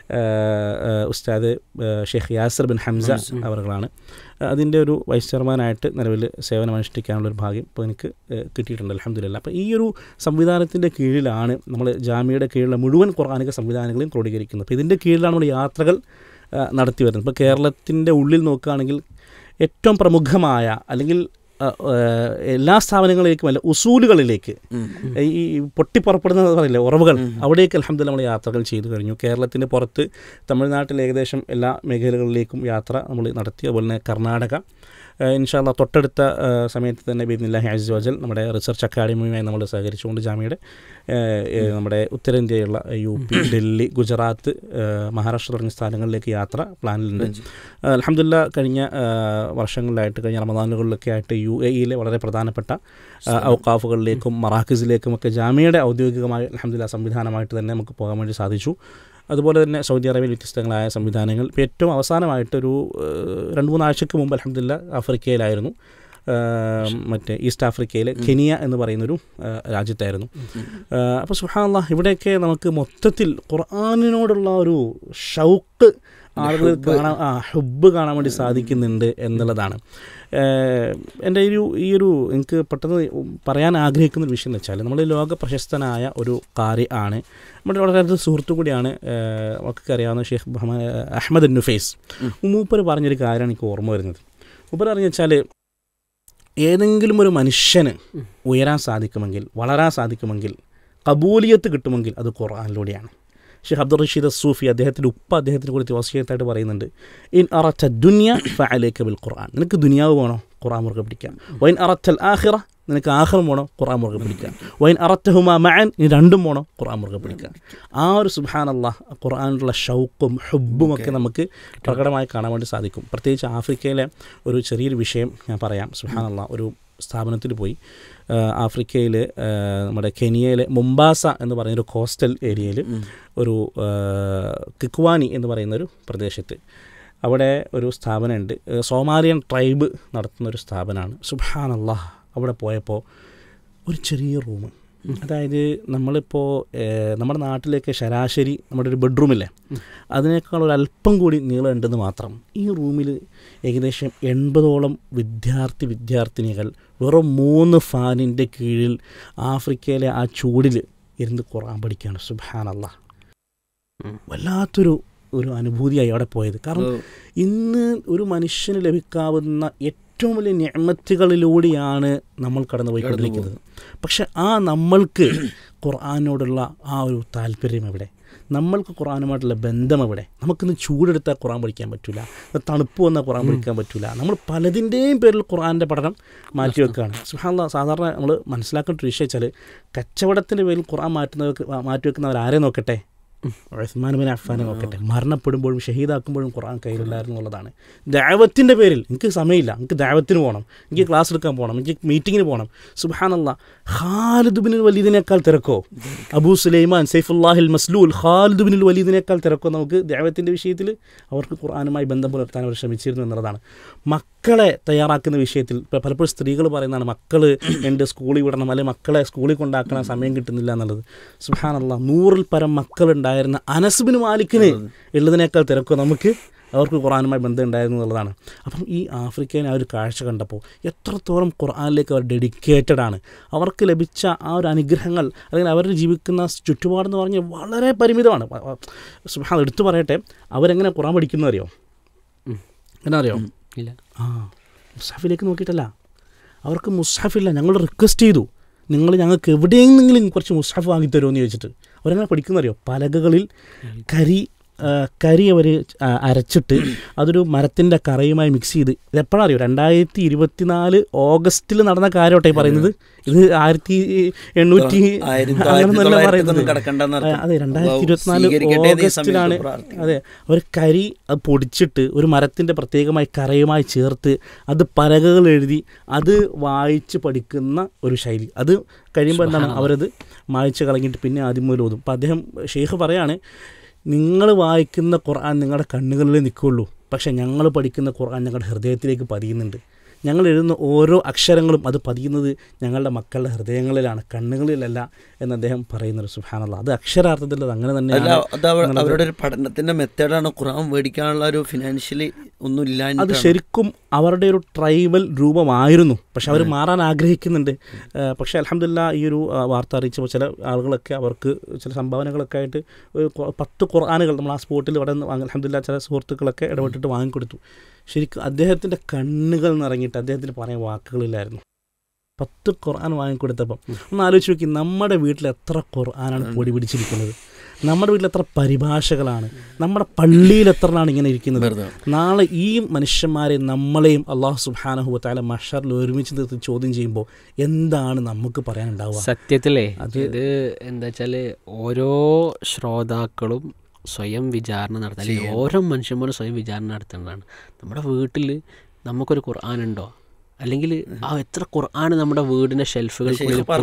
ഉസ്താദ് ഷെയ്ഖ് യാസിർ ബിൻ ഹംസ അവരുകളാണ് അതിൻ്റെ ഒരു വൈസ് ചെയർമാനായിട്ട് നിലവിൽ സേവനമനുഷ്ഠിക്കാനുള്ളൊരു ഭാഗ്യം ഇപ്പോൾ എനിക്ക് കിട്ടിയിട്ടുണ്ട് അൽഹംദുലില്ലാ. അപ്പോൾ ഈ ഒരു സംവിധാനത്തിൻ്റെ കീഴിലാണ് നമ്മൾ ജാമിയയുടെ കീഴിലുള്ള മുഴുവൻ ഖുർആനിക സംവിധാനങ്ങളെയും ക്രോഡീകരിക്കുന്നത്. അപ്പോൾ ഇതിൻ്റെ കീഴിലാണ് നമ്മൾ യാത്രകൾ നടത്തി വരുന്നത്. ഇപ്പോൾ കേരളത്തിൻ്റെ ഉള്ളിൽ നോക്കുകയാണെങ്കിൽ ഏറ്റവും പ്രമുഖമായ അല്ലെങ്കിൽ എല്ലാ സ്ഥാപനങ്ങളിലേക്കും അല്ല ഉസൂലുകളിലേക്ക് ഈ പൊട്ടിപ്പുറപ്പെടുന്ന പറയില്ലേ ഉറവുകൾ, അവിടേക്ക് അൽഹംദുലില്ലാ നമ്മൾ യാത്രകൾ ചെയ്തു കഴിഞ്ഞു. കേരളത്തിൻ്റെ പുറത്ത് തമിഴ്നാട്ടിൽ ഏകദേശം എല്ലാ മേഖലകളിലേക്കും യാത്ര നമ്മൾ നടത്തി. അതുപോലെ തന്നെ കർണാടക, ഇൻഷാ അല്ലാഹ് തൊട്ടടുത്ത സമയത്ത് തന്നെ ബിഇദ്നില്ലാഹി അസ്സ വജൽ നമ്മുടെ റിസർച്ച് അക്കാഡമിയുമായി നമ്മൾ സഹകരിച്ചുകൊണ്ട് ജാമിയയുടെ നമ്മുടെ ഉത്തരേന്ത്യയുള്ള യു പി, ഡൽഹി, ഗുജറാത്ത്, മഹാരാഷ്ട്ര തുടങ്ങിയ സ്ഥലങ്ങളിലേക്ക് യാത്ര പ്ലാനിലുണ്ട്. അൽഹംദുലില്ലാ കഴിഞ്ഞ വർഷങ്ങളിലായിട്ട് കഴിഞ്ഞ റമദാനുകളിലൊക്കെ ആയിട്ട് യു എ ഇയിലെ വളരെ പ്രധാനപ്പെട്ട ഔഖാഫുകളിലേക്കും മറാക്കിസിലേക്കും ഒക്കെ ജാമിയയുടെ ഔദ്യോഗികമായ അൽഹംദുലില്ലാ സംവിധാനമായിട്ട് തന്നെ നമുക്ക് പോകാൻ വേണ്ടി സാധിച്ചു. അതുപോലെ തന്നെ സൗദി അറേബ്യയിൽ വ്യത്യസ്തങ്ങളായ സംവിധാനങ്ങൾ. ഇപ്പോൾ ഏറ്റവും അവസാനമായിട്ടൊരു രണ്ട് മൂന്നാഴ്ചയ്ക്ക് മുമ്പ് അൽഹംദുലില്ലാ ആഫ്രിക്കയിലായിരുന്നു, മറ്റേ ഈസ്റ്റ് ആഫ്രിക്കയിലെ കെനിയ എന്ന് പറയുന്നൊരു രാജ്യത്തായിരുന്നു. അപ്പോൾ സുബ്ഹാനല്ലാഹ് ഇവിടെയൊക്കെ നമുക്ക് മൊത്തത്തിൽ ഖുർആനിനോടുള്ള ഒരു ഷൗക്ക് ആളുകൾ കാണാൻ ആ ഹുബ്ബ് കാണാൻ വേണ്ടി സാധിക്കുന്നുണ്ട് എന്നുള്ളതാണ്. എൻ്റെ ഒരു ഈ ഒരു എനിക്ക് പെട്ടെന്ന് പറയാൻ ആഗ്രഹിക്കുന്നൊരു വിഷയം എന്ന് വെച്ചാൽ നമ്മൾ ലോക പ്രശസ്തനായ ഒരു ഖാരി ആണ്, നമ്മുടെ വളരെ അടുത്ത സുഹൃത്തു കൂടിയാണ്, ഒക്കെ അറിയാവുന്ന ഷെയ്ഖ് മുഹമ്മദ് അഹ്മദ് നുഫൈസ്. മൂപ്പർ പറഞ്ഞൊരു കാര്യമാണ് എനിക്ക് ഓർമ്മ വരുന്നത്. മൂപ്പർ പറഞ്ഞു വെച്ചാൽ ഏതെങ്കിലും ഒരു മനുഷ്യന് ഉയരാൻ സാധിക്കുമെങ്കിൽ, വളരാൻ സാധിക്കുമെങ്കിൽ, കബൂലിയത്ത് കിട്ടുമെങ്കിൽ അത് ഖുർആനിലൂടെയാണ്. ഷെയ്ഖ് അബ്ദുർ റഷീദ് സൂഫി അദ്ദേഹത്തിൻ്റെ ഉപ്പ അദ്ദേഹത്തിനെ കുറിച്ച് വസിയത്തായിട്ട് പറയുന്നുണ്ട്, ഇൻ അറത്ത ദുനിയ ഫഅലൈക ബിൽ ഖുർആൻ, നിനക്ക് ദുനിയാവ് വേണോ ഖുർആൻ മുറുകെ പിടിക്കാം. വൈൻ അറത്തൽ ആഖിറ, നിനക്ക് ആഖിറം വേണോ ഖുർആൻ മുറുകെ പിടിക്കാം. വൈൻ അറത്തഹുമാ മഅൻ, ഈ രണ്ടും വേണോ ഖുർആൻ മുറുകെ പിടിക്കാം. ആ ഒരു സുബ്ഹാനല്ലാഹ് ഖുർആനിലുള്ള ഷൗക്കും ഹുബ്ബും ഒക്കെ നമുക്ക് പ്രകടമായി കാണാൻ വേണ്ടി സാധിക്കും. പ്രത്യേകിച്ച് ആഫ്രിക്കയിലെ ഒരു ചെറിയൊരു വിഷയം ഞാൻ പറയാം. സുബ്ഹാനല്ലാഹ് ഒരു സ്ഥാപനത്തിൽ പോയി ആഫ്രിക്കയിൽ നമ്മുടെ കെനിയയിലെ മുംബാസ എന്ന് പറയുന്നൊരു കോസ്റ്റൽ ഏരിയയിൽ ഒരു കിക്വാനി എന്ന് പറയുന്നൊരു പ്രദേശത്ത് അവിടെ ഒരു സ്ഥാപനമുണ്ട്, സോമാലിയൻ ട്രൈബ് നടത്തുന്നൊരു സ്ഥാപനമാണ്. സുബ്ഹാനല്ലാഹ് അവിടെ പോയപ്പോൾ ഒരു ചെറിയ റൂം, അതായത് നമ്മളിപ്പോൾ നമ്മുടെ നാട്ടിലേക്ക് ശരാശരി നമ്മുടെ ഒരു ബെഡ്റൂമില്ലേ അതിനേക്കാൾ ഒരു അല്പം കൂടി നീളം ഉണ്ടെന്ന് മാത്രം. ഈ റൂമിൽ ഏകദേശം എൺപതോളം വിദ്യാർത്ഥി വിദ്യാർത്ഥിനികൾ വെറും മൂന്ന് ഫാനിൻ്റെ കീഴിൽ ആഫ്രിക്കയിലെ ആ ചൂടിൽ ഇരുന്ന് ഖുർആൻ പഠിക്കുകയാണ്. സുബ്ഹാനല്ലാഹ്, വല്ലാത്തൊരു ഒരു അനുഭൂതിയായി അവിടെ പോയത്. കാരണം ഇന്ന് ഒരു മനുഷ്യന് ലഭിക്കാവുന്ന ഏറ്റവും വലിയ നിഅമത്തുകളിലൂടെയാണ് നമ്മൾ കടന്നു പോയിക്കൊണ്ടിരിക്കുന്നത്. പക്ഷെ ആ നമ്മൾക്ക് ഖുർആനോടുള്ള ആ ഒരു താല്പര്യം എവിടെ? നമ്മൾക്ക് ഖുർആനുമായിട്ടുള്ള ബന്ധം എവിടെ? നമുക്കിന്ന് ചൂടെടുത്താൽ ഖുർആൻ പഠിക്കാൻ പറ്റില്ല, തണുപ്പ് വന്നാൽ ഖുർആൻ പഠിക്കാൻ പറ്റില്ല. നമ്മൾ പലതിൻ്റെയും പേരിൽ ഖുർആൻ്റെ പഠനം മാറ്റിവെക്കുകയാണ്. സുബ്ഹാനല്ലാഹ്, സാധാരണ നമ്മൾ മനസ്സിലാക്കേണ്ട ഒരു വിഷയം വെച്ചാൽ കച്ചവടത്തിൻ്റെ പേരിൽ ഖുർആൻ മാറ്റുന്നവർക്ക് മാറ്റിവെക്കുന്നവർ ആരെ നോക്കട്ടെ? ഉസ്മാൻ ബിൻ അഫ്ഫാനെ നോക്കട്ടെ, മരണപ്പെടുമ്പോഴും ഷഹീദാക്കുമ്പോഴും ഖുർആൻ കയ്യിലുണ്ടായിരുന്നു എന്നുള്ളതാണ്. ദഅവത്തിൻ്റെ പേരിൽ എനിക്ക് സമയമില്ല, എനിക്ക് ദഅവത്തിന് പോകണം, എനിക്ക് ക്ലാസ് എടുക്കാൻ പോകണം, എനിക്ക് മീറ്റിങ്ങിന് പോകണം. സുബ്ഹാനല്ലാഹ്, ഖാലിദ് ബിൻ വലീദിനേക്കാൾ തിരക്കോ, അബൂ സുലൈമാൻ സൈഫുല്ലാഹിൽ മസ്ലൂൽ ഖാലിദ് ബിൻ വലീദിനേക്കാൾ തിരക്കോ നമുക്ക് ദഅവത്തിൻ്റെ വിഷയത്തിൽ അവർക്ക് ഖുർആനുമായി ബന്ധം പുലർത്താൻ അവർ ശ്രമിച്ചിരുന്നു എന്നുള്ളതാണ്. മക്കളെ തയ്യാറാക്കുന്ന വിഷയത്തിൽ ഇപ്പോൾ പലപ്പോഴും സ്ത്രീകൾ പറയുന്നതാണ് മക്കൾ എൻ്റെ സ്കൂളിൽ വിടണം, അല്ലെങ്കിൽ മക്കളെ സ്കൂളിൽ കൊണ്ടാക്കാൻ സമയം കിട്ടുന്നില്ല എന്നുള്ളത്. സുബ്ഹാനല്ലാഹ്, നൂറിൽ പരം മക്കളുണ്ടായിരുന്ന അനസ് ബിൻ മാലിക്കിന് ഉള്ളതിനേക്കാൾ തിരക്കോ നമുക്ക് അവർക്ക് ഖുർആനുമായി ബന്ധം ഉണ്ടായിരുന്നു എന്നുള്ളതാണ്. അപ്പം ഈ ആഫ്രിക്കയിലെ ആ ഒരു കാഴ്ച കണ്ടപ്പോൾ എത്രത്തോളം ഖുർആനിലേക്ക് അവർ ഡെഡിക്കേറ്റഡ് ആണ്, അവർക്ക് ലഭിച്ച ആ ഒരു അനുഗ്രഹങ്ങൾ അല്ലെങ്കിൽ അവർ ജീവിക്കുന്ന ചുറ്റുപാടെന്ന് പറഞ്ഞാൽ വളരെ പരിമിതമാണ്. സുബ്ഹാൻ, എടുത്തു പറയട്ടെ, അവരെങ്ങനെ ഖുർആൻ പഠിക്കുന്നു അറിയോ? എന്നാ അറിയോ? ഇല്ല. ആ മുസ്ഹഫിലേക്ക് നോക്കിയിട്ടല്ല, അവർക്ക് മുസ്ഹഫില്ല. ഞങ്ങൾ റിക്വസ്റ്റ് ചെയ്തു, നിങ്ങൾ ഞങ്ങൾക്ക് എവിടെയെങ്കിലും കുറച്ച് മുസ്ഹഫ് വാങ്ങിത്തരുമോ എന്ന് ചോദിച്ചിട്ട്. അവരെങ്ങനെ പഠിക്കുന്നറിയോ? പലകകളിൽ കരി കരി അവർ അരച്ചിട്ട് അതൊരു മരത്തിൻ്റെ കറയുമായി മിക്സ് ചെയ്ത്, ഇതെപ്പോഴറിയോ? രണ്ടായിരത്തി ഇരുപത്തി നാല് ഓഗസ്റ്റിൽ നടന്ന കാര്യമാട്ടെ പറയുന്നത്. ഇത് ആയിരത്തി എണ്ണൂറ്റി അങ്ങനെന്നല്ല പറയുന്നത്. അതെ, രണ്ടായിരത്തി ഇരുപത്തിനാല് ഓഗസ്റ്റിലാണ്. അതെ, അവർ കരി അത് പൊടിച്ചിട്ട് ഒരു മരത്തിൻ്റെ പ്രത്യേകമായി കറയുമായി ചേർത്ത് അത് പലകകൾ എഴുതി അത് വായിച്ച് പഠിക്കുന്ന ഒരു ശൈലി. അത് കഴിയുമ്പോൾ എന്താണ്, അവരത് വായിച്ച് കളഞ്ഞിട്ട് പിന്നെ ആദ്യം മുതൽ ഓതും. അപ്പം അദ്ദേഹം ഷെയ്ഖ് പറയാണ്, നിങ്ങൾ വായിക്കുന്ന ഖുർആൻ നിങ്ങളുടെ കണ്ണുകളിലേ നിൽക്കുള്ളൂ, പക്ഷേ ഞങ്ങൾ പഠിക്കുന്ന ഖുർആൻ ഞങ്ങളുടെ ഹൃദയത്തിലേക്ക് പതിയുന്നുണ്ട്. ഞങ്ങൾ എഴുതുന്ന ഓരോ അക്ഷരങ്ങളും അത് പതിയുന്നത് ഞങ്ങളുടെ മക്കളുടെ ഹൃദയങ്ങളിലാണ്, കണ്ണുകളിലല്ല എന്ന് അദ്ദേഹം പറയുന്നത്. സുബ്ഹാനല്ലാഹ്, അത് അക്ഷരാർത്ഥത്തിൽ അത് അങ്ങനെ തന്നെയാണ്. അവരുടെ ഒരു പഠനത്തിൻ്റെ മെത്തേഡാണ് ഖുർആൻ മേടിക്കാനുള്ള ഒരു ഫിനാൻഷ്യലി ഒന്നും ഇല്ല. അത് ശരിക്കും അവരുടെ ഒരു ട്രൈബൽ രൂപമായിരുന്നു, പക്ഷെ അവർ മാറാൻ ആഗ്രഹിക്കുന്നുണ്ട്. പക്ഷേ അൽഹംദുലില്ലാഹ് ഈ ഒരു വാർത്ത അറിയിച്ചപ്പോൾ ചില ആളുകളൊക്കെ അവർക്ക് ചില സംഭാവനകളൊക്കെ ആയിട്ട് ഒരു പത്ത് ഖുർആനുകൾ നമ്മൾ ആ സ്പോട്ടിൽ അവിടെ നിന്ന് അൽഹംദുലില്ലാഹ് ചില സുഹൃത്തുക്കളൊക്കെ ഇടപെട്ടിട്ട് വാങ്ങിക്കൊടുത്തു. ശരിക്കും അദ്ദേഹത്തിൻ്റെ കണ്ണുകൾ നിറങ്ങിയിട്ട് അദ്ദേഹത്തിന് പറയാൻ വാക്കുകളില്ലായിരുന്നു. പത്ത് ഖുർആൻ വാങ്ങിക്കൊടുത്തപ്പം ഒന്ന് ആലോചിച്ച് നോക്കി, നമ്മുടെ വീട്ടിൽ എത്ര ഖുർആനാണ് പൊടി പിടിച്ചിരിക്കുന്നത്, നമ്മുടെ വീട്ടിൽ എത്ര പരിഭാഷകളാണ്, നമ്മുടെ പള്ളിയിൽ എത്രയാണ് ഇങ്ങനെ ഇരിക്കുന്നത്. നാളെ ഈ മനുഷ്യന്മാരെ നമ്മളെയും അള്ളാഹു സുബ്ഹാനഹു വ തആല മഹ്ശറിൽ ഒരുമിച്ച് നിർത്തി ചോദ്യം ചെയ്യുമ്പോൾ എന്താണ് നമുക്ക് പറയാനുണ്ടാവുക? സത്യത്തിലേ അത് എന്താ വെച്ചാൽ ഓരോ ശ്രോതാക്കളും സ്വയം വിചാരണ നടത്തുക, അല്ലെങ്കിൽ ഓരോ മനുഷ്യന്മാരും സ്വയം വിചാരണ നടത്തേണ്ടതാണ്. നമ്മുടെ വീട്ടിൽ നമുക്കൊരു ഖുർആൻ ഉണ്ടോ, അല്ലെങ്കിൽ ആ എത്ര ഖുർആൻ നമ്മുടെ വീടിന്റെ ഷെൽഫുകൾ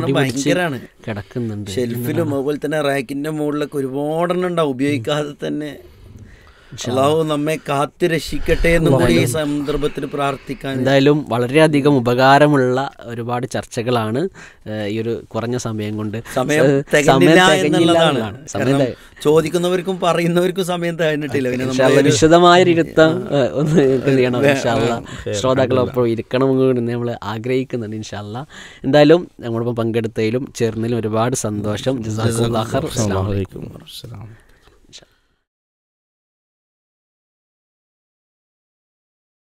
കിടക്കുന്നുണ്ട്. ഷെൽഫിലും അതുപോലെ തന്നെ റാക്കിന്റെ മുകളിലൊക്കെ ഒരുപാടെണ്ണം ഉണ്ടാവും ഉപയോഗിക്കാതെ തന്നെ. അല്ലാഹു നമ്മെ കാത്തു രക്ഷിക്കട്ടെ എന്ന് കൂടി ഈ സന്ദർഭത്തിൽ പ്രാർത്ഥിക്കാൻ. എന്തായാലും വളരെയധികം ഉപകാരമുള്ള ഒരുപാട് ചർച്ചകളാണ് ഈ ഒരു കുറഞ്ഞ സമയം കൊണ്ട്. സമയം തികഞ്ഞില്ല എന്നുള്ളതാണ്. ചോദിക്കുന്നവർക്കും പറയുന്നവർക്കും സമയം തികഞ്ഞിട്ടില്ല. വിശദമായ ഇരുത്തം ഒന്ന് ചെയ്യണം ഇൻഷാല്ലാ. ശ്രോതാക്കളൊപ്പം ഇരിക്കണം എന്ന് നമ്മൾ ആഗ്രഹിക്കുന്നുണ്ട് ഇൻഷാല്ലാ. എന്തായാലും നമ്മളിപ്പം പങ്കെടുത്തതിലും ചേർന്നതിലും ഒരുപാട് സന്തോഷം. ജസാക്കുമുല്ലാഹ് ഖൈർ. അസ്സലാമു അലൈക്കും.